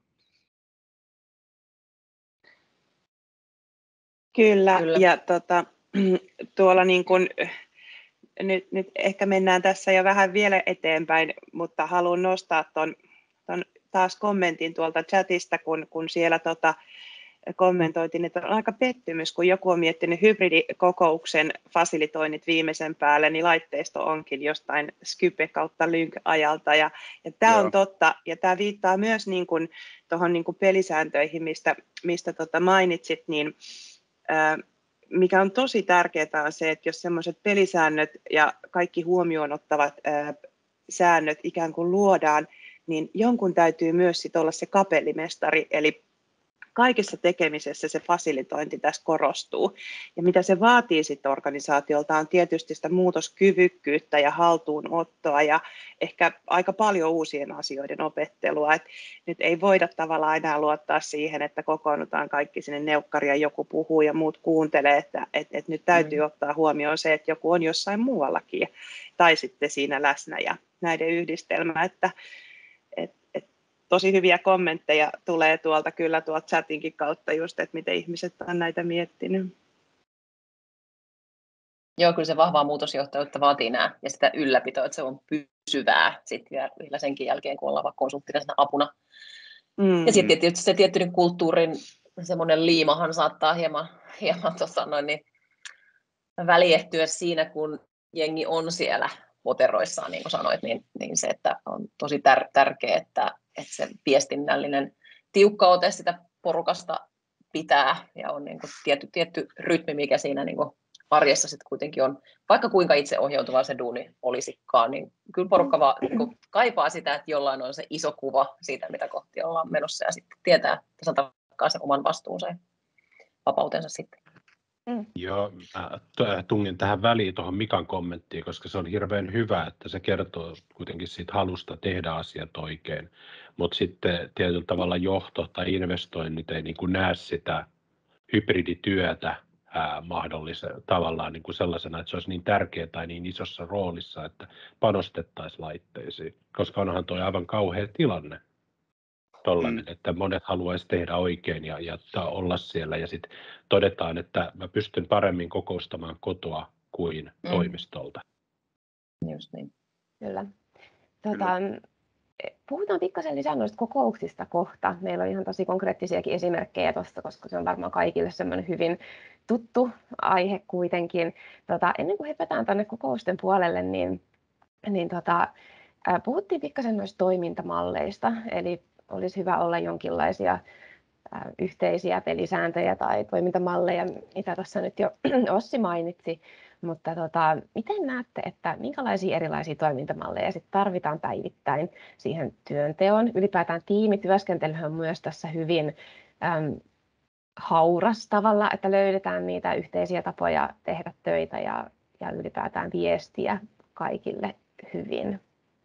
Kyllä, Kyllä. ja tota, tuolla niin kun nyt, nyt ehkä mennään tässä jo vähän vielä eteenpäin, mutta haluan nostaa ton, ton taas kommentin tuolta chatista, kun, kun siellä tota, kommentoitiin, että on aika pettymys, kun joku on miettinyt hybridikokouksen fasilitoinnit viimeisen päälle, niin laitteisto onkin jostain Skype kautta Lync-ajalta. Ja, ja tämä on totta, ja tämä viittaa myös niin kuin tuohon niin kuin pelisääntöihin, mistä, mistä tota mainitsit, niin ää, mikä on tosi tärkeää on se, että jos sellaiset pelisäännöt ja kaikki huomioon ottavat ää, säännöt ikään kuin luodaan, niin jonkun täytyy myös sit olla se kapellimestari, eli kaikessa tekemisessä se fasilitointi tässä korostuu. Ja mitä se vaatii sitten organisaatiolta on tietysti sitä muutoskyvykkyyttä ja haltuunottoa ja ehkä aika paljon uusien asioiden opettelua. Et nyt ei voida tavallaan enää luottaa siihen, että kokoonnutaan kaikki sinne neukkariin ja joku puhuu ja muut kuuntelee, että et, et nyt täytyy mm. ottaa huomioon se, että joku on jossain muuallakin tai sitten siinä läsnä ja näiden yhdistelmä, että et, et, tosi hyviä kommentteja tulee tuolta kyllä tuolta chatinkin kautta just, että miten ihmiset on näitä miettinyt. Joo, kyllä se vahvaa muutosjohtajuutta vaatii nämä ja sitä ylläpitoa, että se on pysyvää sitten vielä senkin jälkeen, kun ollaan vaikka konsulttina apuna. Mm. Ja sitten tietysti se tietty kulttuurin semmoinen liimahan saattaa hieman, hieman tuossa noin niin väliehtyä siinä, kun jengi on siellä poteroissaan, niin kuin sanoit, niin, niin se, että on tosi tär- tärkeää, että, että se viestinnällinen tiukka ote sitä porukasta pitää ja on niin kuin tietty, tietty rytmi, mikä siinä niin kuin arjessa sitten kuitenkin on, vaikka kuinka itseohjautuva se duuni olisikaan, niin kyllä porukka vaan niin kuin kaipaa sitä, että jollain on se iso kuva siitä, mitä kohti ollaan menossa ja sitten tietää tasan tarkkaan sen oman vastuunsa ja vapautensa sitten. Mm. Joo, mä tungin tähän väliin tuohon Mikan kommenttiin, koska se on hirveän hyvä, että se kertoo kuitenkin siitä halusta tehdä asiat oikein, mutta sitten tietyllä tavalla johto tai investoinnit ei niin kuin näe sitä hybridityötä ää, mahdollisena tavallaan niin kuin sellaisena, että se olisi niin tärkeä tai niin isossa roolissa, että panostettaisiin laitteisiin, koska onhan tuo aivan kauhea tilanne. Tollainen, mm. että monet haluaisi tehdä oikein ja, ja olla siellä ja sitten todetaan, että mä pystyn paremmin kokoustamaan kotoa kuin mm. toimistolta. Just niin. Kyllä. Tota, puhutaan pikkasen lisää noista kokouksista kohta. Meillä on ihan tosi konkreettisiakin esimerkkejä tuosta, koska se on varmaan kaikille semmoinen hyvin tuttu aihe kuitenkin. Tota, ennen kuin hypätään tuonne kokousten puolelle, niin, niin tota, puhuttiin pikkasen noista toimintamalleista, eli olisi hyvä olla jonkinlaisia ä, yhteisiä pelisääntöjä tai toimintamalleja, mitä tuossa nyt jo Ossi mainitsi. Mutta tota, miten näette, että minkälaisia erilaisia toimintamalleja sit tarvitaan päivittäin siihen työnteon? Ylipäätään tiimityöskentely on myös tässä hyvin äm, hauras tavalla, että löydetään niitä yhteisiä tapoja tehdä töitä ja, ja ylipäätään viestiä kaikille hyvin.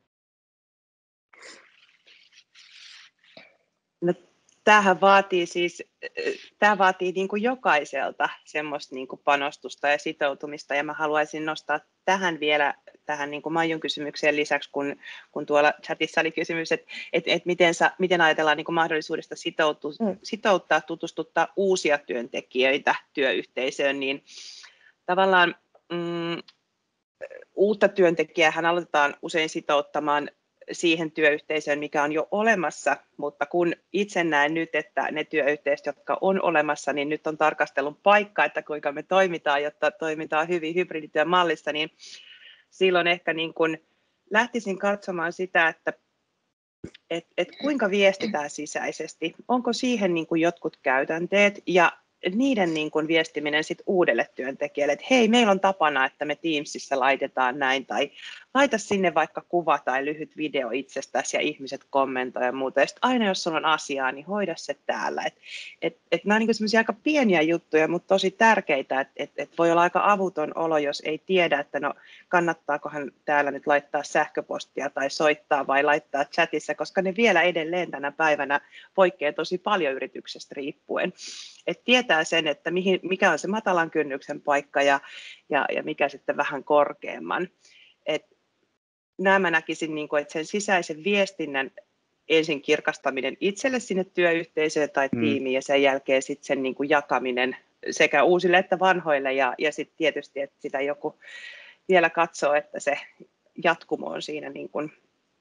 No, tämähän vaatii siis, tämä vaatii niin kuin jokaiselta semmoista niin kuin panostusta ja sitoutumista, ja mä haluaisin nostaa tähän vielä, tähän niin kuin Maijun kysymykseen lisäksi, kun, kun tuolla chatissa oli kysymys, että, että, että miten, sa, miten ajatellaan niin kuin mahdollisuudesta sitoutua, mm. sitouttaa, tutustuttaa uusia työntekijöitä työyhteisöön, niin tavallaan mm, uutta työntekijää hän aloitetaan usein sitouttamaan siihen työyhteisöön, mikä on jo olemassa, mutta kun itse näen nyt, että ne työyhteisöt, jotka on olemassa, niin nyt on tarkastelun paikka, että kuinka me toimitaan, jotta toimitaan hyvin hybridityön mallissa, niin silloin ehkä niin kuin lähtisin katsomaan sitä, että et, et kuinka viestitään sisäisesti, onko siihen niin kuin jotkut käytänteet ja niiden niin kuin viestiminen sit uudelle työntekijälle, että hei, meillä on tapana, että me Teamsissa laitetaan näin, tai laita sinne vaikka kuva tai lyhyt video itsestäsi ja ihmiset kommentoi ja muuta. Ja sitten aina jos sulla on asiaa, niin hoida se täällä. Et, et, et nämä on niin semmoisia aika pieniä juttuja, mutta tosi tärkeitä, että et, et voi olla aika avuton olo, jos ei tiedä, että no kannattaakohan täällä nyt laittaa sähköpostia tai soittaa vai laittaa chatissa, koska ne vielä edelleen tänä päivänä poikkeaa tosi paljon yrityksestä riippuen. Että tietää sen, että mihin, mikä on se matalan kynnyksen paikka ja, ja, ja mikä sitten vähän korkeamman. Et nämä mä näkisin, niin kuin, että sen sisäisen viestinnän ensin kirkastaminen itselle sinne työyhteisöön tai tiimiin mm. ja sen jälkeen sitten sen niin kuin jakaminen sekä uusille että vanhoille ja, ja sitten tietysti, että sitä joku, vielä katsoo, että se jatkumo on siinä niin kuin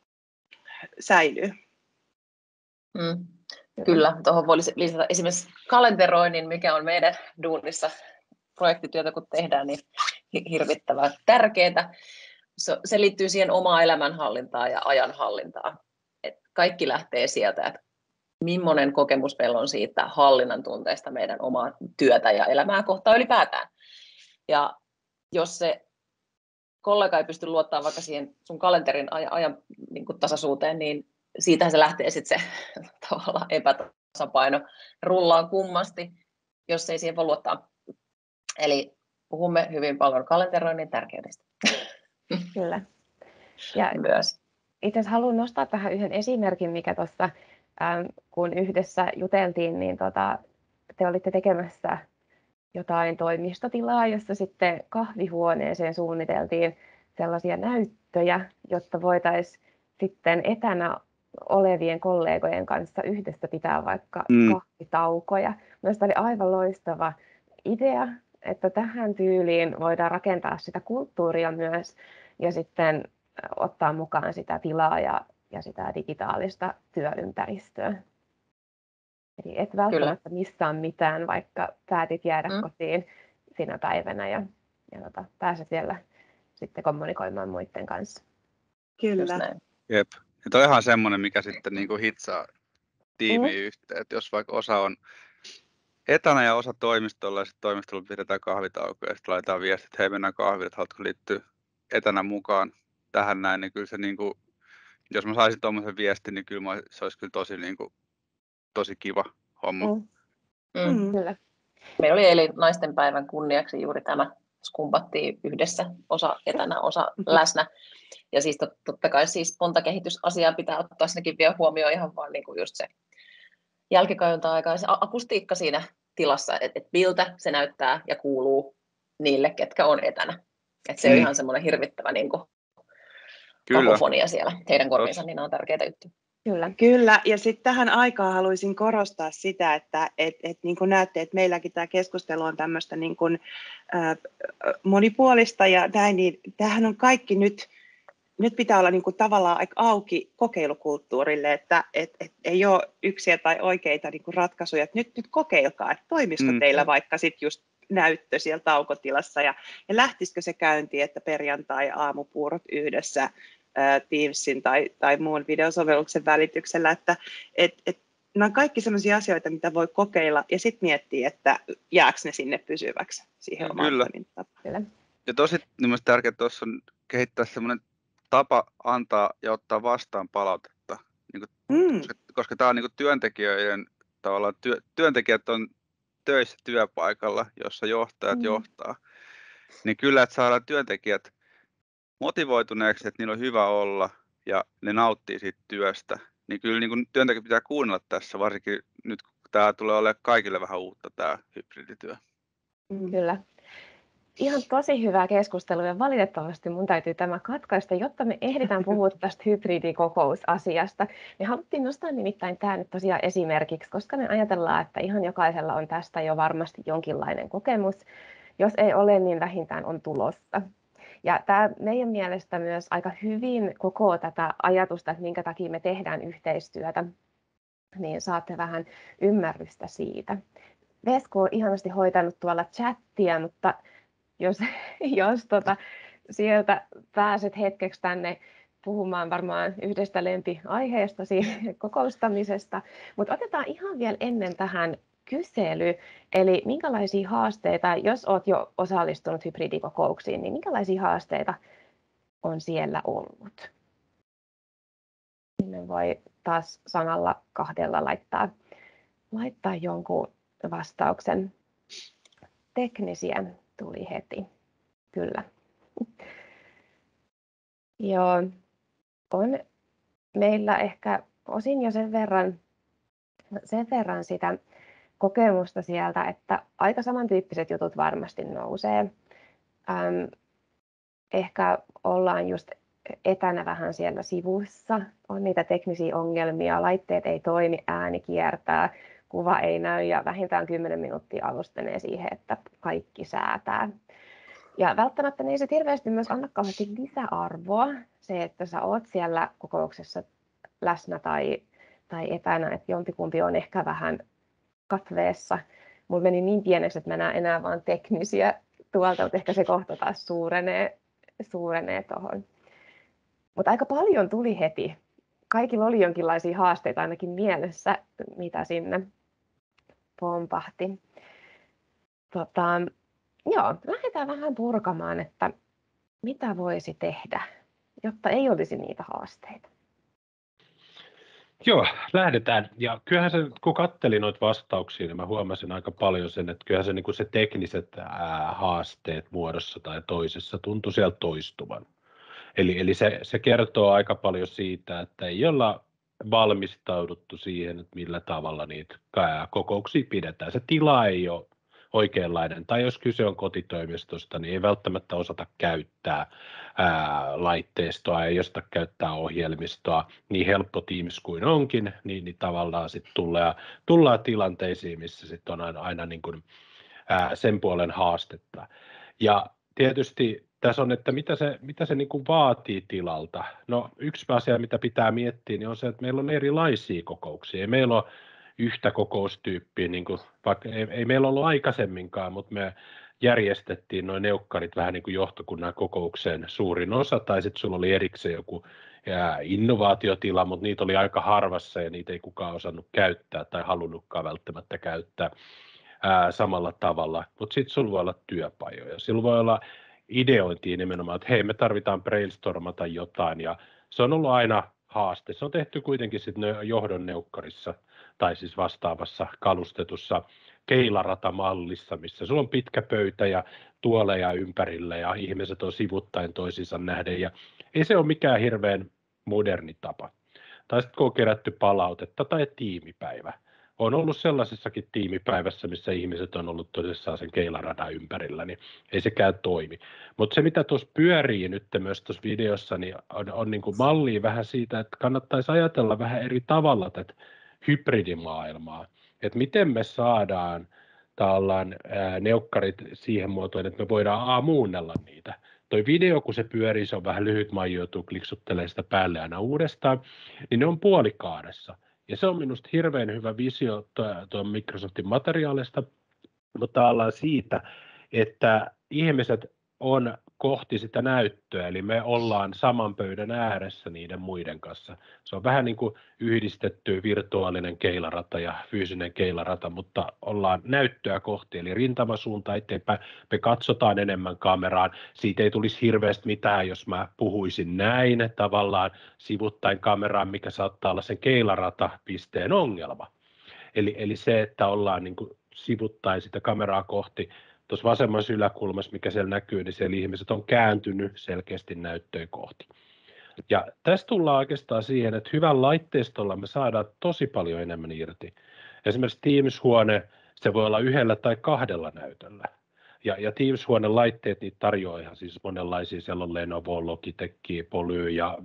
säilyy. Mm. Kyllä, tuohon voi lisätä esimerkiksi kalenteroinnin, mikä on meidän duunissa projektityötä, kun tehdään, niin hirvittävän tärkeää. Se liittyy siihen omaan elämänhallintaan ja ajanhallintaan. Et kaikki lähtee sieltä, että millainen kokemus meillä on siitä hallinnan tunteesta meidän omaa työtä ja elämää kohtaan ylipäätään. Ja jos se kollega ei pysty luottamaan vaikka siihen sun kalenterin ajan, ajan niin kuin tasaisuuteen, niin siitähän se lähtee sitten se tavallaan epätasapaino rullaan kummasti, jos ei siihen voi luottaa. Eli puhumme hyvin paljon kalenteroinnin tärkeydestä. Kyllä. Ja myös. Itse asiassa haluan nostaa tähän yhden esimerkin, mikä tuossa, ähm, kun yhdessä juteltiin, niin tota, te olitte tekemässä jotain toimistotilaa, jossa sitten kahvihuoneeseen suunniteltiin sellaisia näyttöjä, jotta voitaisiin sitten etänä olevien kollegojen kanssa yhdessä pitää vaikka mm. kahvitaukoja. Mielestäni oli aivan loistava idea, että tähän tyyliin voidaan rakentaa sitä kulttuuria myös ja sitten ottaa mukaan sitä tilaa ja, ja sitä digitaalista työympäristöä. Eli et välttämättä missään mitään, vaikka päätit jäädä mm. kotiin siinä päivänä ja, ja tota, pääset siellä sitten kommunikoimaan muiden kanssa. Kyllä. Jep. Ja toi on ihan semmoinen, mikä sitten niinku hitsaa tiimiin mm. yhteen. Että jos vaikka osa on etänä ja osa toimistolla ja sitten toimistolla pidetään kahvitaukoja ja sitten laitetaan viestit, että hei mennään kahville, että haluatko liittyä etänä mukaan tähän näin, niin kyllä se niinku, jos mä saisin tuommoisen viestin, niin kyllä mä, se olisi kyllä tosi, niinku, tosi kiva homma. Mm. Mm. Kyllä. Meillä oli eilen naisten päivän kunniaksi juuri tämä, skumpattiin yhdessä, osa etänä, osa läsnä. Ja siis tot, totta kai siis monta kehitysasiaa pitää ottaa sinnekin vielä huomioon ihan vaan niin kuin just se jälkikajunta-aika ja se akustiikka siinä tilassa, että et miltä se näyttää ja kuuluu niille, ketkä on etänä. Että se mm. on ihan semmoinen hirvittävä niin kuin kakofonia siellä heidän korviinsa, niin on tärkeitä juttuja. Kyllä. Kyllä, ja sitten tähän aikaan haluaisin korostaa sitä, että et, et, niin kuin näette, että meilläkin tämä keskustelu on tämmöistä niin kuin, äh, monipuolista ja näin, niin tämähän on kaikki nyt, nyt pitää olla niin kuin tavallaan aika auki kokeilukulttuurille, että et, et, ei ole yksiä tai oikeita niin kuin ratkaisuja, että nyt, nyt kokeilkaa, että toimisiko mm. teillä vaikka sitten just näyttö siellä taukotilassa ja, ja lähtisikö se käyntiin, että perjantai-aamupuurot yhdessä Teamsin tai, tai muun videosovelluksen välityksellä, että et, et, nämä on kaikki sellaisia asioita, mitä voi kokeilla ja sitten miettiä, että jääkö ne sinne pysyväksi siihen omaan toimintaan. Ja tosi tärkeää tuossa on kehittää sellainen tapa antaa ja ottaa vastaan palautetta, niin kuin, mm. koska, koska tämä on niin kuin työntekijöiden, tavallaan työ, työntekijät on töissä työpaikalla, jossa johtajat mm. johtaa, niin kyllä, että saadaan työntekijät motivoituneeksi, että niillä on hyvä olla ja ne nauttii siitä työstä, niin kyllä niin kuin työntekijät pitää kuunnella tässä, varsinkin nyt kun tämä tulee olemaan kaikille vähän uutta tämä hybridityö. Kyllä. Ihan tosi hyvää keskustelua ja valitettavasti mun täytyy tämä katkaista, jotta me ehditään puhua tästä hybridikokousasiasta. Me haluttiin nostaa nimittäin tämä nyt tosiaan esimerkiksi, koska me ajatellaan, että ihan jokaisella on tästä jo varmasti jonkinlainen kokemus. Jos ei ole, niin vähintään on tulossa. Ja tämä meidän mielestä myös aika hyvin koko tätä ajatusta, että minkä takia me tehdään yhteistyötä, niin saatte vähän ymmärrystä siitä. Vesko on ihanasti hoitanut tuolla chattia, mutta jos, jos tota, sieltä pääset hetkeksi tänne puhumaan varmaan yhdestä lempiaiheestasi kokoustamisesta, mutta otetaan ihan vielä ennen tähän kysely, eli minkälaisia haasteita, jos olet jo osallistunut hybridikokouksiin, niin minkälaisia haasteita on siellä ollut? Sinne voi taas sanalla kahdella laittaa, laittaa jonkun vastauksen. Teknisiä tuli heti, kyllä. Joo, on meillä ehkä osin jo sen verran, sen verran sitä kokemusta sieltä, että aika samantyyppiset jutut varmasti nousee. Ähm, ehkä ollaan just etänä vähän siellä sivussa, on niitä teknisiä ongelmia, laitteet ei toimi, ääni kiertää, kuva ei näy ja vähintään kymmenen minuuttia alusta menee siihen, että kaikki säätää. Ja välttämättä ne ei se hirveästi myös anna kauheasti lisäarvoa, se, että sä oot siellä kokouksessa läsnä tai, tai etänä, että jompikumpi on ehkä vähän katveessa. Mulla meni niin pieneksi, että mä näen enää vaan teknisiä tuolta, mutta ehkä se kohta taas suurenee, suurenee tuohon. Mutta aika paljon tuli heti. Kaikilla oli jonkinlaisia haasteita ainakin mielessä, mitä sinne pompahti. Tota, joo, lähdetään vähän purkamaan, että mitä voisi tehdä, jotta ei olisi niitä haasteita. Joo, lähdetään. Ja kyllähän se, kun katselin noita vastauksia, niin mä huomasin aika paljon sen, että kyllähän se, niin kuin se tekniset ää, haasteet muodossa tai toisessa tuntui sieltä toistuvan. Eli, eli se, se kertoo aika paljon siitä, että ei olla valmistauduttu siihen, että millä tavalla niitä kokouksia pidetään. Se tila ei ole oikeanlainen, tai jos kyse on kotitoimistosta, niin ei välttämättä osata käyttää ää, laitteistoa, ei osata käyttää ohjelmistoa, niin helppo Teams kuin onkin, niin, niin tavallaan sitten tullaan, tullaan tilanteisiin, missä sitten on aina, aina niin kuin, ää, sen puolen haastetta. Ja tietysti tässä on, että mitä se, mitä se niin kuin vaatii tilalta. No yksi asia, mitä pitää miettiä, niin on se, että meillä on erilaisia kokouksia. Ei meillä ole yhtä kokoustyyppiä, niin kuin, vaikka ei, ei meillä ollut aikaisemminkaan, mutta me järjestettiin noin neukkarit vähän niin kuin johtokunnan kokoukseen suurin osa, tai sitten sulla oli erikseen joku ja innovaatiotila, mutta niitä oli aika harvassa ja niitä ei kukaan osannut käyttää tai halunnutkaan välttämättä käyttää ää, samalla tavalla. Mutta sitten sulla voi olla työpajoja, sillä voi olla ideointia nimenomaan, että hei, me tarvitaan brainstormata jotain, ja se on ollut aina haaste. Se on tehty kuitenkin sitten johdon neukkarissa tai siis vastaavassa kalustetussa keilaratamallissa, missä sulla on pitkä pöytä ja tuoleja ympärillä ja ihmiset on sivuttain toisiinsa nähden, ja ei se ole mikään hirveän moderni tapa. Tai sitten kun on kerätty palautetta tai tiimipäivä. On ollut sellaisessakin tiimipäivässä, missä ihmiset on ollut tosissaan sen keilaradan ympärillä, niin ei sekään toimi. Mutta se, mitä tuossa pyörii nyt myös tuossa videossa, niin on, on niin kuin mallia vähän siitä, että kannattaisi ajatella vähän eri tavalla tätä hybridimaailmaa. Että miten me saadaan tavallaan ää, neukkarit siihen muotoon, että me voidaan a, muunnella niitä. Toi video, kun se pyörii, se on vähän lyhyt, mä joutuu kliksuttelee sitä päälle aina uudestaan, niin ne on puolikaaressa. Ja se on minusta hirveän hyvä visio tuon Microsoftin materiaalista, mutta ollaan siitä, että ihmiset on kohti sitä näyttöä, eli me ollaan saman pöydän ääressä niiden muiden kanssa. Se on vähän niin kuin yhdistetty virtuaalinen keilarata ja fyysinen keilarata, mutta ollaan näyttöä kohti, eli rintamasuunta eteenpäin. Me katsotaan enemmän kameraan. Siitä ei tulisi hirveästi mitään, jos mä puhuisin näin tavallaan sivuttain kameraan, mikä saattaa olla sen keilaratapisteen ongelma. Eli, eli se, että ollaan niin kuin sivuttain sitä kameraa kohti. Tuossa vasemmassa yläkulmassa, mikä siellä näkyy, niin siellä ihmiset on kääntynyt selkeästi näyttöä kohti. Ja tässä tullaan oikeastaan siihen, että hyvän laitteistolla me saadaan tosi paljon enemmän irti. Esimerkiksi Teams-huone, se voi olla yhdellä tai kahdella näytöllä. Ja, ja Teams-huoneen laitteet niitä tarjoaa ihan siis monenlaisia, siellä on Lenovo, Logitech, Poly ja,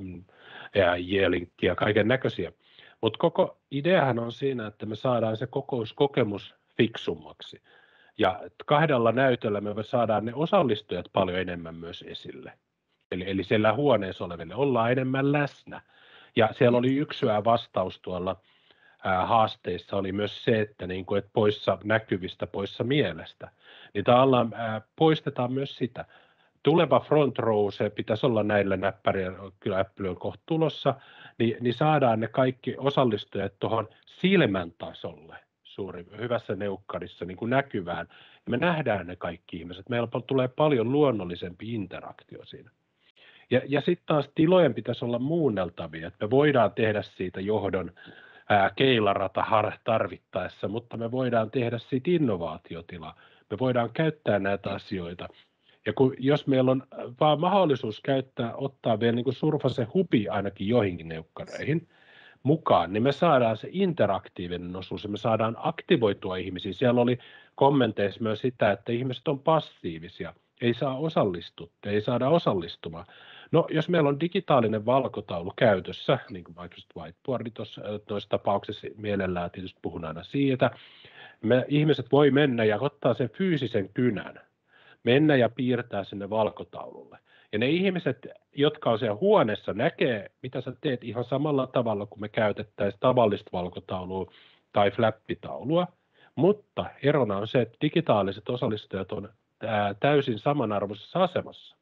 ja J-Link ja kaiken näköisiä. Mutta koko ideahan on siinä, että me saadaan se kokouskokemus fiksummaksi. Ja kahdella näytöllä me saadaan ne osallistujat paljon enemmän myös esille. Eli, eli siellä huoneessa oleville ollaan enemmän läsnä. Ja siellä oli yksi vastaus tuolla ää, haasteissa oli myös se, että, niin kuin, että poissa näkyvistä, poissa mielestä. Niin tavallaan ää, poistetaan myös sitä. Tuleva front row, se pitäisi olla näillä näppärillä, kyllä Apple on kohta tulossa, niin, niin saadaan ne kaikki osallistujat tuohon silmän tasolle. Suuri, hyvässä neukkarissa niin kuin näkyvään. Ja me nähdään ne kaikki ihmiset. Meillä tulee paljon luonnollisempi interaktio siinä. Ja, ja sitten taas tilojen pitäisi olla muunneltavia, että me voidaan tehdä siitä johdon ää, keilarata tarvittaessa, mutta me voidaan tehdä siitä innovaatiotila. Me voidaan käyttää näitä asioita. Ja kun, jos meillä on vaan mahdollisuus käyttää, ottaa vielä niin kuin Surface Hubi ainakin joihinkin neukkareihin mukaan, niin me saadaan se interaktiivinen osuus ja me saadaan aktivoitua ihmisiä. Siellä oli kommenteissa myös sitä, että ihmiset on passiivisia, ei saa osallistua, ei saada osallistumaan. No, jos meillä on digitaalinen valkotaulu käytössä, niin kuin Microsoft Whiteboard tuossa noissa tapauksissa mielellään tietysti puhun aina siitä, me ihmiset voi mennä ja ottaa sen fyysisen kynän. mennä ja piirtää sinne valkotaululle. Ja ne ihmiset, jotka on siellä huoneessa, näkee, mitä sä teet ihan samalla tavalla, kuin me käytettäisiin tavallista valkotaulua tai flappitaulua. Mutta erona on se, että digitaaliset osallistujat on täysin samanarvoisessa asemassa.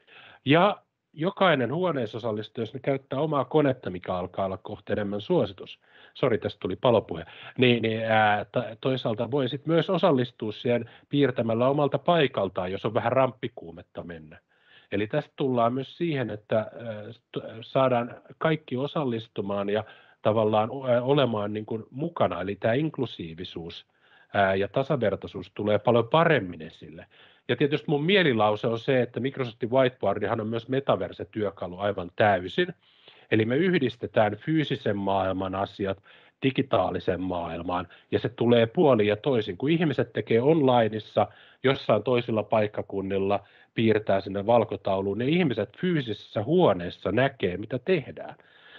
Ja jokainen huoneessa osallistuja, jos ne käyttää omaa konetta, mikä alkaa olla kohta enemmän suositus, sori, tästä tuli palopuhe, niin, niin ää, toisaalta voi sit myös osallistua siihen piirtämällä omalta paikaltaan, jos on vähän ramppikuumetta mennä. Eli tästä tullaan myös siihen, että ää, saadaan kaikki osallistumaan ja tavallaan ää, olemaan niin kuin mukana, eli tämä inklusiivisuus ää, ja tasavertaisuus tulee paljon paremmin esille. Ja tietysti mun mielilause on se, että Microsoftin Whiteboardihan on myös metaverse-työkalu aivan täysin. Eli me yhdistetään fyysisen maailman asiat digitaalisen maailmaan, ja se tulee puolin ja toisin. Kun ihmiset tekee onlineissa, jossain toisilla paikkakunnilla, piirtää sinne valkotauluun, ne ihmiset fyysisessä huoneessa näkee, mitä tehdään.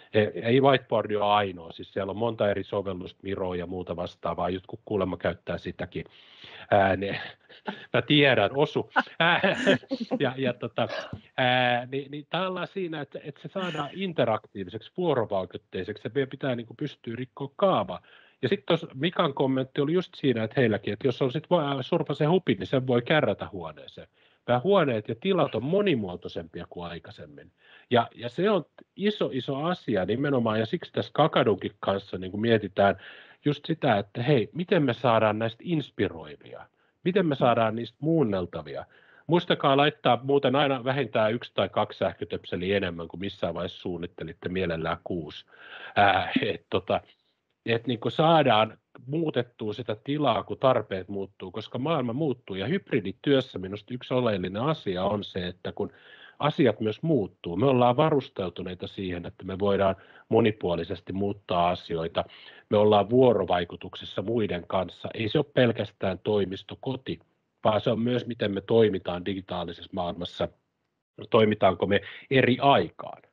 Ei Whiteboard ole ainoa, siis siellä on monta eri sovellusta, Miroa ja muuta vastaavaa, jotkut kuulemma käyttää sitäkin. Ää, ne, mä tiedän, osu. Ää, ja, ja tota, ää, niin, niin tää ollaan siinä, että, että se saadaan interaktiiviseksi, vuorovaikutteiseksi, ja meidän pitää niin kuin pystyä rikkoa kaavaa. Ja sitten Mikan kommentti oli just siinä, että heilläkin, että jos on sitten surfasen hupi, niin sen voi kärrätä huoneeseen. Nämä huoneet ja tilat on monimuotoisempia kuin aikaisemmin. Ja, ja se on iso, iso asia nimenomaan, ja siksi tässä Kakadunkin kanssa niin kuin mietitään just sitä, että hei, miten me saadaan näistä inspiroivia, miten me saadaan niistä muunneltavia. Muistakaa laittaa muuten aina vähintään yksi tai kaksi sähkötöpseliä enemmän kuin missään vaiheessa suunnittelitte, mielellään kuusi. Ää, et, tota, että niin kuin saadaan muutettua sitä tilaa, kun tarpeet muuttuu, koska maailma muuttuu. Ja hybridityössä minusta yksi oleellinen asia on se, että kun asiat myös muuttuu, me ollaan varustautuneita siihen, että me voidaan monipuolisesti muuttaa asioita. Me ollaan vuorovaikutuksessa muiden kanssa. Ei se ole pelkästään toimisto, koti, vaan se on myös, miten me toimitaan digitaalisessa maailmassa. Toimitaanko me eri aikaan.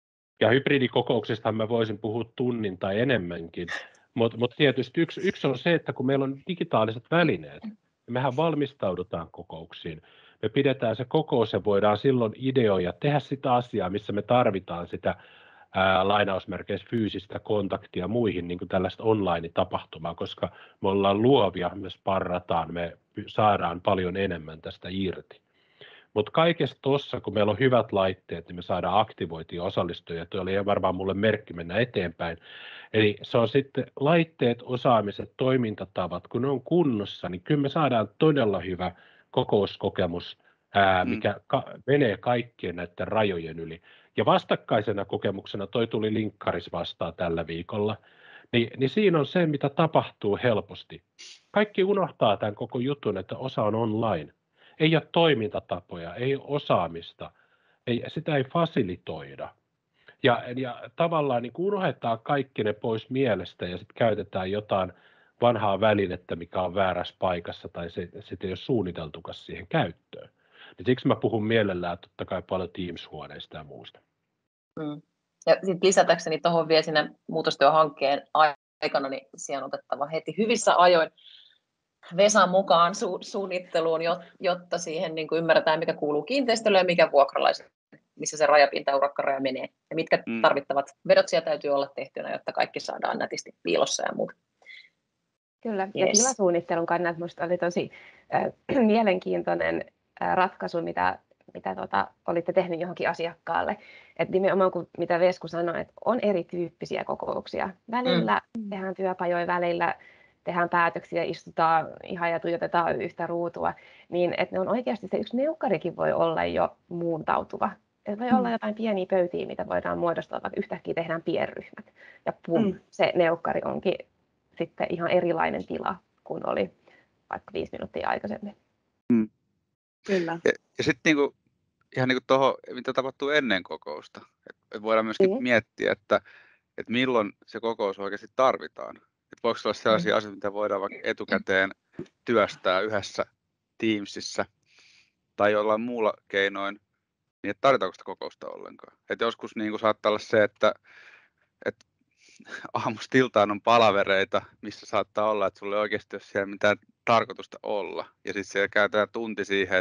Ja hybridikokouksista mä voisin puhua tunnin tai enemmänkin, mutta mut tietysti yksi, yksi on se, että kun meillä on digitaaliset välineet, niin mehän valmistaudutaan kokouksiin. Me pidetään se kokous ja voidaan silloin ideoida, tehdä sitä asiaa, missä me tarvitaan sitä ää, lainausmerkeissä fyysistä kontaktia muihin, niin kuin tällaista online-tapahtumaa, koska me ollaan luovia, me sparrataan, me saadaan paljon enemmän tästä irti. Mutta kaikessa tuossa, kun meillä on hyvät laitteet, niin me saadaan aktivoitia osallistujia. Tuo oli varmaan mulle merkki mennä eteenpäin. Eli se on sitten laitteet, osaamiset, toimintatavat, kun ne on kunnossa, niin kyllä me saadaan todella hyvä kokouskokemus, ää, mikä ka- menee kaikkien näiden rajojen yli. Ja vastakkaisena kokemuksena, toi tuli linkkaris vastaan tällä viikolla, niin, niin siinä on se, mitä tapahtuu helposti. Kaikki unohtaa tämän koko jutun, että osa on online. Ei ole toimintatapoja, ei ole osaamista, ei, sitä ei fasilitoida. Ja, ja tavallaan niin unohdetaan kaikki ne pois mielestä ja sitten käytetään jotain vanhaa välinettä, mikä on väärässä paikassa tai se, sitä ei ole suunniteltukaan siihen käyttöön. Ja siksi mä puhun mielellään totta kai paljon Teams-huoneista ja muusta. Mm. Ja sitten lisätäkseni tuohon vielä sinne muutostyöhankkeen aikana, niin siellä on otettava heti hyvissä ajoin Vesan mukaan su- suunnitteluun, jotta siihen niin kuin ymmärretään, mikä kuuluu kiinteistölle ja mikä vuokralaiselle, missä se rajapinta, urakkaraja menee ja mitkä mm. tarvittavat vedot siellä täytyy olla tehtynä, jotta kaikki saadaan nätisti piilossa ja muuta. Kyllä, yes. Ja tilasuunnittelun kannalta minusta oli tosi äh, mielenkiintoinen äh, ratkaisu, mitä, mitä tota, olitte tehneet johonkin asiakkaalle. Että nimenomaan kuin mitä Vesku sanoi, että on erityyppisiä kokouksia. Välillä mm. tehdään työpajoja, välillä tehdään päätöksiä, istutaan ihan ja tuijotetaan yhtä ruutua, niin että ne on oikeasti se yksi neukkarikin voi olla jo muuntautuva. Et voi mm. olla jotain pieniä pöytiä, mitä voidaan muodostaa, vaikka yhtäkkiä tehdään pienryhmät. Ja pum, mm. se neukkari onkin sitten ihan erilainen tila kuin oli vaikka viisi minuuttia aikaisemmin. Mm. Kyllä. Ja, ja sitten niinku, ihan niin kuin tuohon, mitä tapahtuu ennen kokousta. Et voidaan myöskin mm. miettiä, että, että milloin se kokous oikeasti tarvitaan. Et voiko olla sellaisia mm. asioita, mitä voidaan vaikka etukäteen työstää yhdessä Teamsissa tai jollain muulla keinoin, niin että tarvitaanko sitä kokousta ollenkaan. Et joskus niin kuin saattaa olla se, että, että aamusta iltaan on palavereita, missä saattaa olla, että sulla ei oikeasti ole siellä mitään tarkoitusta olla. Ja sitten siellä käytetään tunti siihen, että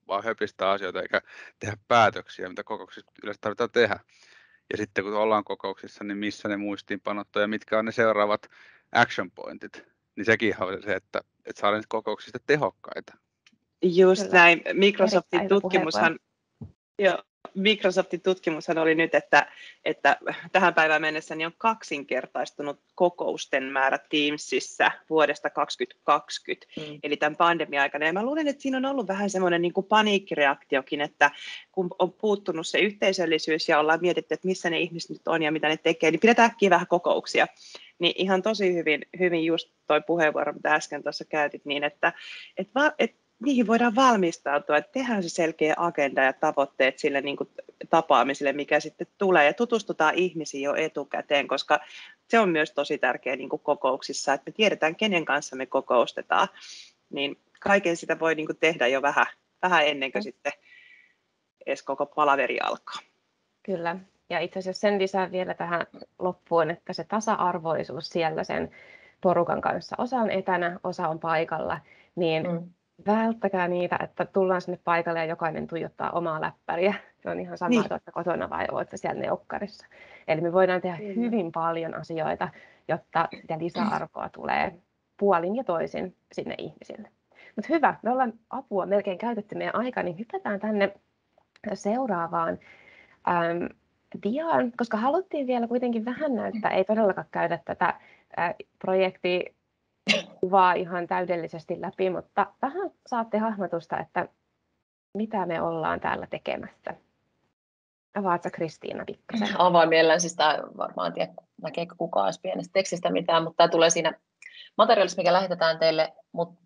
vaan höpistää asioita eikä tehdä päätöksiä, mitä kokouksissa yleensä tarvitaan tehdä. Ja sitten kun ollaan kokouksissa, niin missä ne muistiinpanot ja mitkä on ne seuraavat action pointit, niin sekin on se, että, että saadaan kokouksista tehokkaita. Just Kyllä. näin. Microsoftin Erittäin hyvä tutkimushan, joo, Microsoftin tutkimushan oli nyt, että, että tähän päivään mennessä niin on kaksinkertaistunut kokousten määrä Teamsissa vuodesta kaksituhattakaksikymmentä, mm. eli tämän pandemia-aikana. Ja mä luulen, että siinä on ollut vähän semmoinen niin kuin paniikkireaktiokin, että kun on puuttunut se yhteisöllisyys ja ollaan mietitty, että missä ne ihmiset nyt on ja mitä ne tekee, niin pidetään äkkiä vähän kokouksia. Niin ihan tosi hyvin, hyvin just toi puheenvuoro, mitä äsken tuossa käytit, niin että, että, että niihin voidaan valmistautua, että tehdään se selkeä agenda ja tavoitteet sille niin kuin tapaamiselle, mikä sitten tulee, ja tutustutaan ihmisiin jo etukäteen, koska se on myös tosi tärkeä niin kuin kokouksissa, että me tiedetään, kenen kanssa me kokoustetaan, niin kaiken sitä voi niin kuin tehdä jo vähän, vähän ennen kuin sitten edes koko palaveri alkaa. Kyllä, ja itse asiassa sen lisää vielä tähän loppuun, että se tasa-arvoisuus siellä sen porukan kanssa, osa on etänä, osa on paikalla, niin mm. välttäkää niitä, että tullaan sinne paikalle ja jokainen tuijottaa omaa läppäriä. Se on ihan sama, niin. että olette kotona vai olette siellä neukkarissa. Eli me voidaan tehdä Kyllä. hyvin paljon asioita, jotta sitä lisäarvoa tulee puolin ja toisin sinne ihmisille. Mutta hyvä, me ollaan apua melkein käytetty meidän aika, niin hypätään tänne seuraavaan ähm, diaan, koska haluttiin vielä kuitenkin vähän näyttää, ei todellakaan käydä tätä äh, projektia kuvaa ihan täydellisesti läpi, mutta vähän saatte hahmotusta, että mitä me ollaan täällä tekemässä. Avaatko Kristiina pikkasen? Avaan mielellään, siis tämä varmaan tiedä, näkeekö kukaan edes pienestä tekstistä mitään, mutta tämä tulee siinä materiaalissa, mikä lähetetään teille, mutta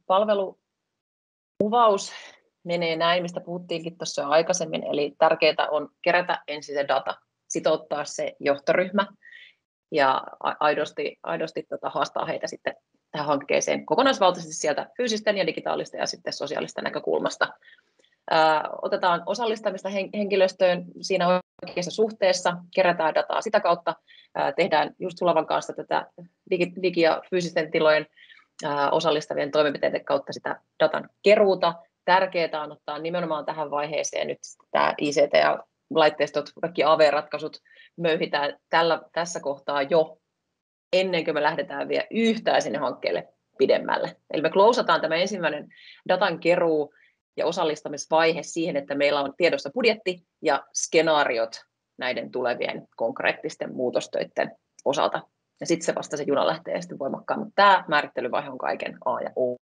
palvelukuvaus menee näin, mistä puhuttiinkin tuossa jo aikaisemmin, eli tärkeää on kerätä ensin se data, sitouttaa se johtoryhmä ja aidosti, aidosti tota, haastaa heitä sitten tähän hankkeeseen kokonaisvaltaisesti sieltä fyysisten ja digitaalisten ja sitten sosiaalista näkökulmasta. Ää, otetaan osallistamista henkilöstöön siinä oikeassa suhteessa, kerätään dataa sitä kautta, ää, tehdään just Sulavan kanssa tätä digi-, digi- ja fyysisten tilojen ää, osallistavien toimenpiteiden kautta sitä datan keruuta. Tärkeää on ottaa nimenomaan tähän vaiheeseen nyt tämä I C T ja laitteistot, kaikki A V-ratkaisut möyhitään tällä, tässä kohtaa jo ennen kuin me lähdetään vielä yhtään sinne hankkeelle pidemmälle. Eli me closataan tämä ensimmäinen datan keruu ja osallistamisvaihe siihen, että meillä on tiedossa budjetti ja skenaariot näiden tulevien konkreettisten muutostöiden osalta. Ja sitten se vasta se juna lähtee sitten voimakkaan, mutta tämä määrittelyvaihe on kaiken A ja O.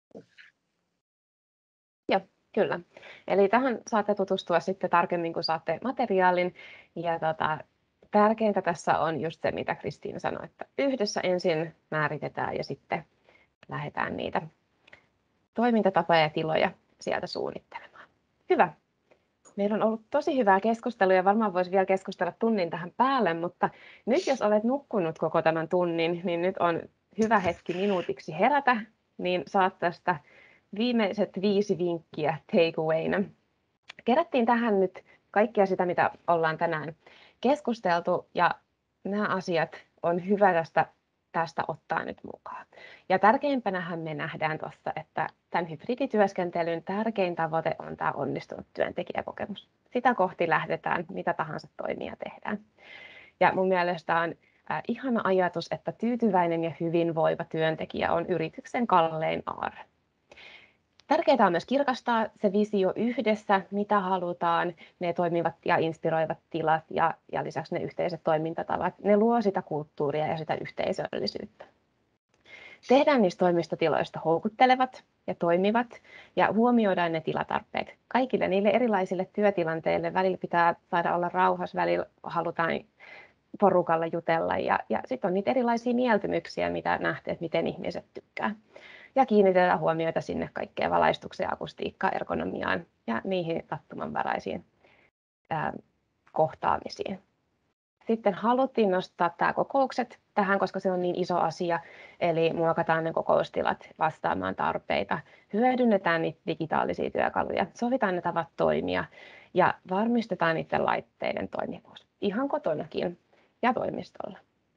Joo, kyllä. Eli tähän saatte tutustua sitten tarkemmin, kun saatte materiaalin. Ja tota, tärkeintä tässä on just se, mitä Kristiina sanoi, että yhdessä ensin määritetään ja sitten lähdetään niitä toimintatapoja ja tiloja sieltä suunnittelemaan. Hyvä. Meillä on ollut tosi hyvää keskustelua ja varmaan voisi vielä keskustella tunnin tähän päälle, mutta nyt jos olet nukkunut koko tämän tunnin, niin nyt on hyvä hetki minuutiksi herätä, niin saat tästä viimeiset viisi vinkkiä takeawayna. Kerättiin tähän nyt kaikkia sitä, mitä ollaan tänään keskusteltu, ja nämä asiat on hyvä tästä, tästä ottaa nyt mukaan. Ja tärkeimpänähän me nähdään tuossa, että tämän hybridityöskentelyn tärkein tavoite on tämä onnistunut työntekijäkokemus. Sitä kohti lähdetään, mitä tahansa toimia tehdään. Ja mun mielestä on äh, ihana ajatus, että tyytyväinen ja hyvinvoiva työntekijä on yrityksen kallein aarre. Tärkeää on myös kirkastaa se visio yhdessä, mitä halutaan, ne toimivat ja inspiroivat tilat ja, ja lisäksi ne yhteiset toimintatavat. Ne luo sitä kulttuuria ja sitä yhteisöllisyyttä. Tehdään niistä toimistotiloista houkuttelevat ja toimivat ja huomioidaan ne tilatarpeet. Kaikille niille erilaisille työtilanteille välillä pitää saada olla rauhassa, välillä halutaan porukalla jutella ja, ja sitten on niitä erilaisia mieltymyksiä, mitä nähtiin, että miten ihmiset tykkää. Ja kiinnitetään huomioita sinne kaikkeen valaistukseen, akustiikkaan, ergonomiaan ja niihin sattumanvaraisiin ää, kohtaamisiin. Sitten haluttiin nostaa tämä kokoukset tähän, koska se on niin iso asia, eli muokataan ne kokoustilat vastaamaan tarpeita, hyödynnetään niitä digitaalisia työkaluja, sovitaan ne tavat toimia ja varmistetaan niiden laitteiden toimivuus ihan kotonakin ja toimistolla.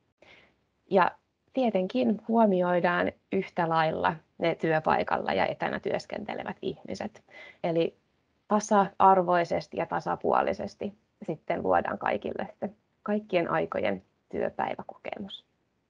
Ja tietenkin huomioidaan yhtä lailla ne työpaikalla ja etänä työskentelevät ihmiset. Eli tasa-arvoisesti ja tasapuolisesti sitten luodaan kaikille sitten kaikkien aikojen työpäiväkokemus.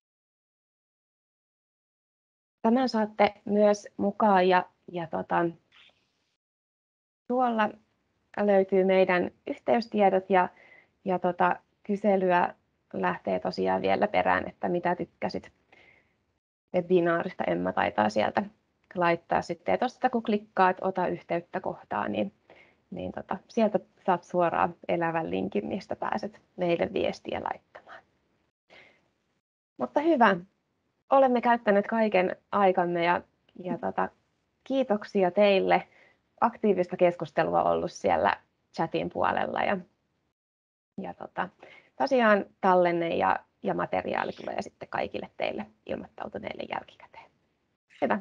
Tämän saatte myös mukaan ja, ja tota, tuolla löytyy meidän yhteystiedot ja, ja tota, kyselyä lähtee tosiaan vielä perään, että mitä tykkäsit webinaarista. Emma taitaa sieltä laittaa sitten. Ja tuosta kun klikkaat ota yhteyttä kohtaan, niin, niin tota, sieltä saat suoraan elävän linkin, mistä pääset meille viestiä laittamaan. Mutta hyvä. Olemme käyttäneet kaiken aikamme ja, ja tota, kiitoksia teille. Aktiivista keskustelua ollut siellä chatin puolella. Ja, ja tota, tosiaan tallenne ja, ja materiaali tulee sitten kaikille teille ilmoittautuneille jälkikäteen. Hyvä.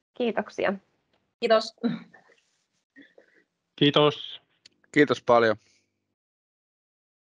Kiitoksia. Kiitos. Kiitos. Kiitos paljon.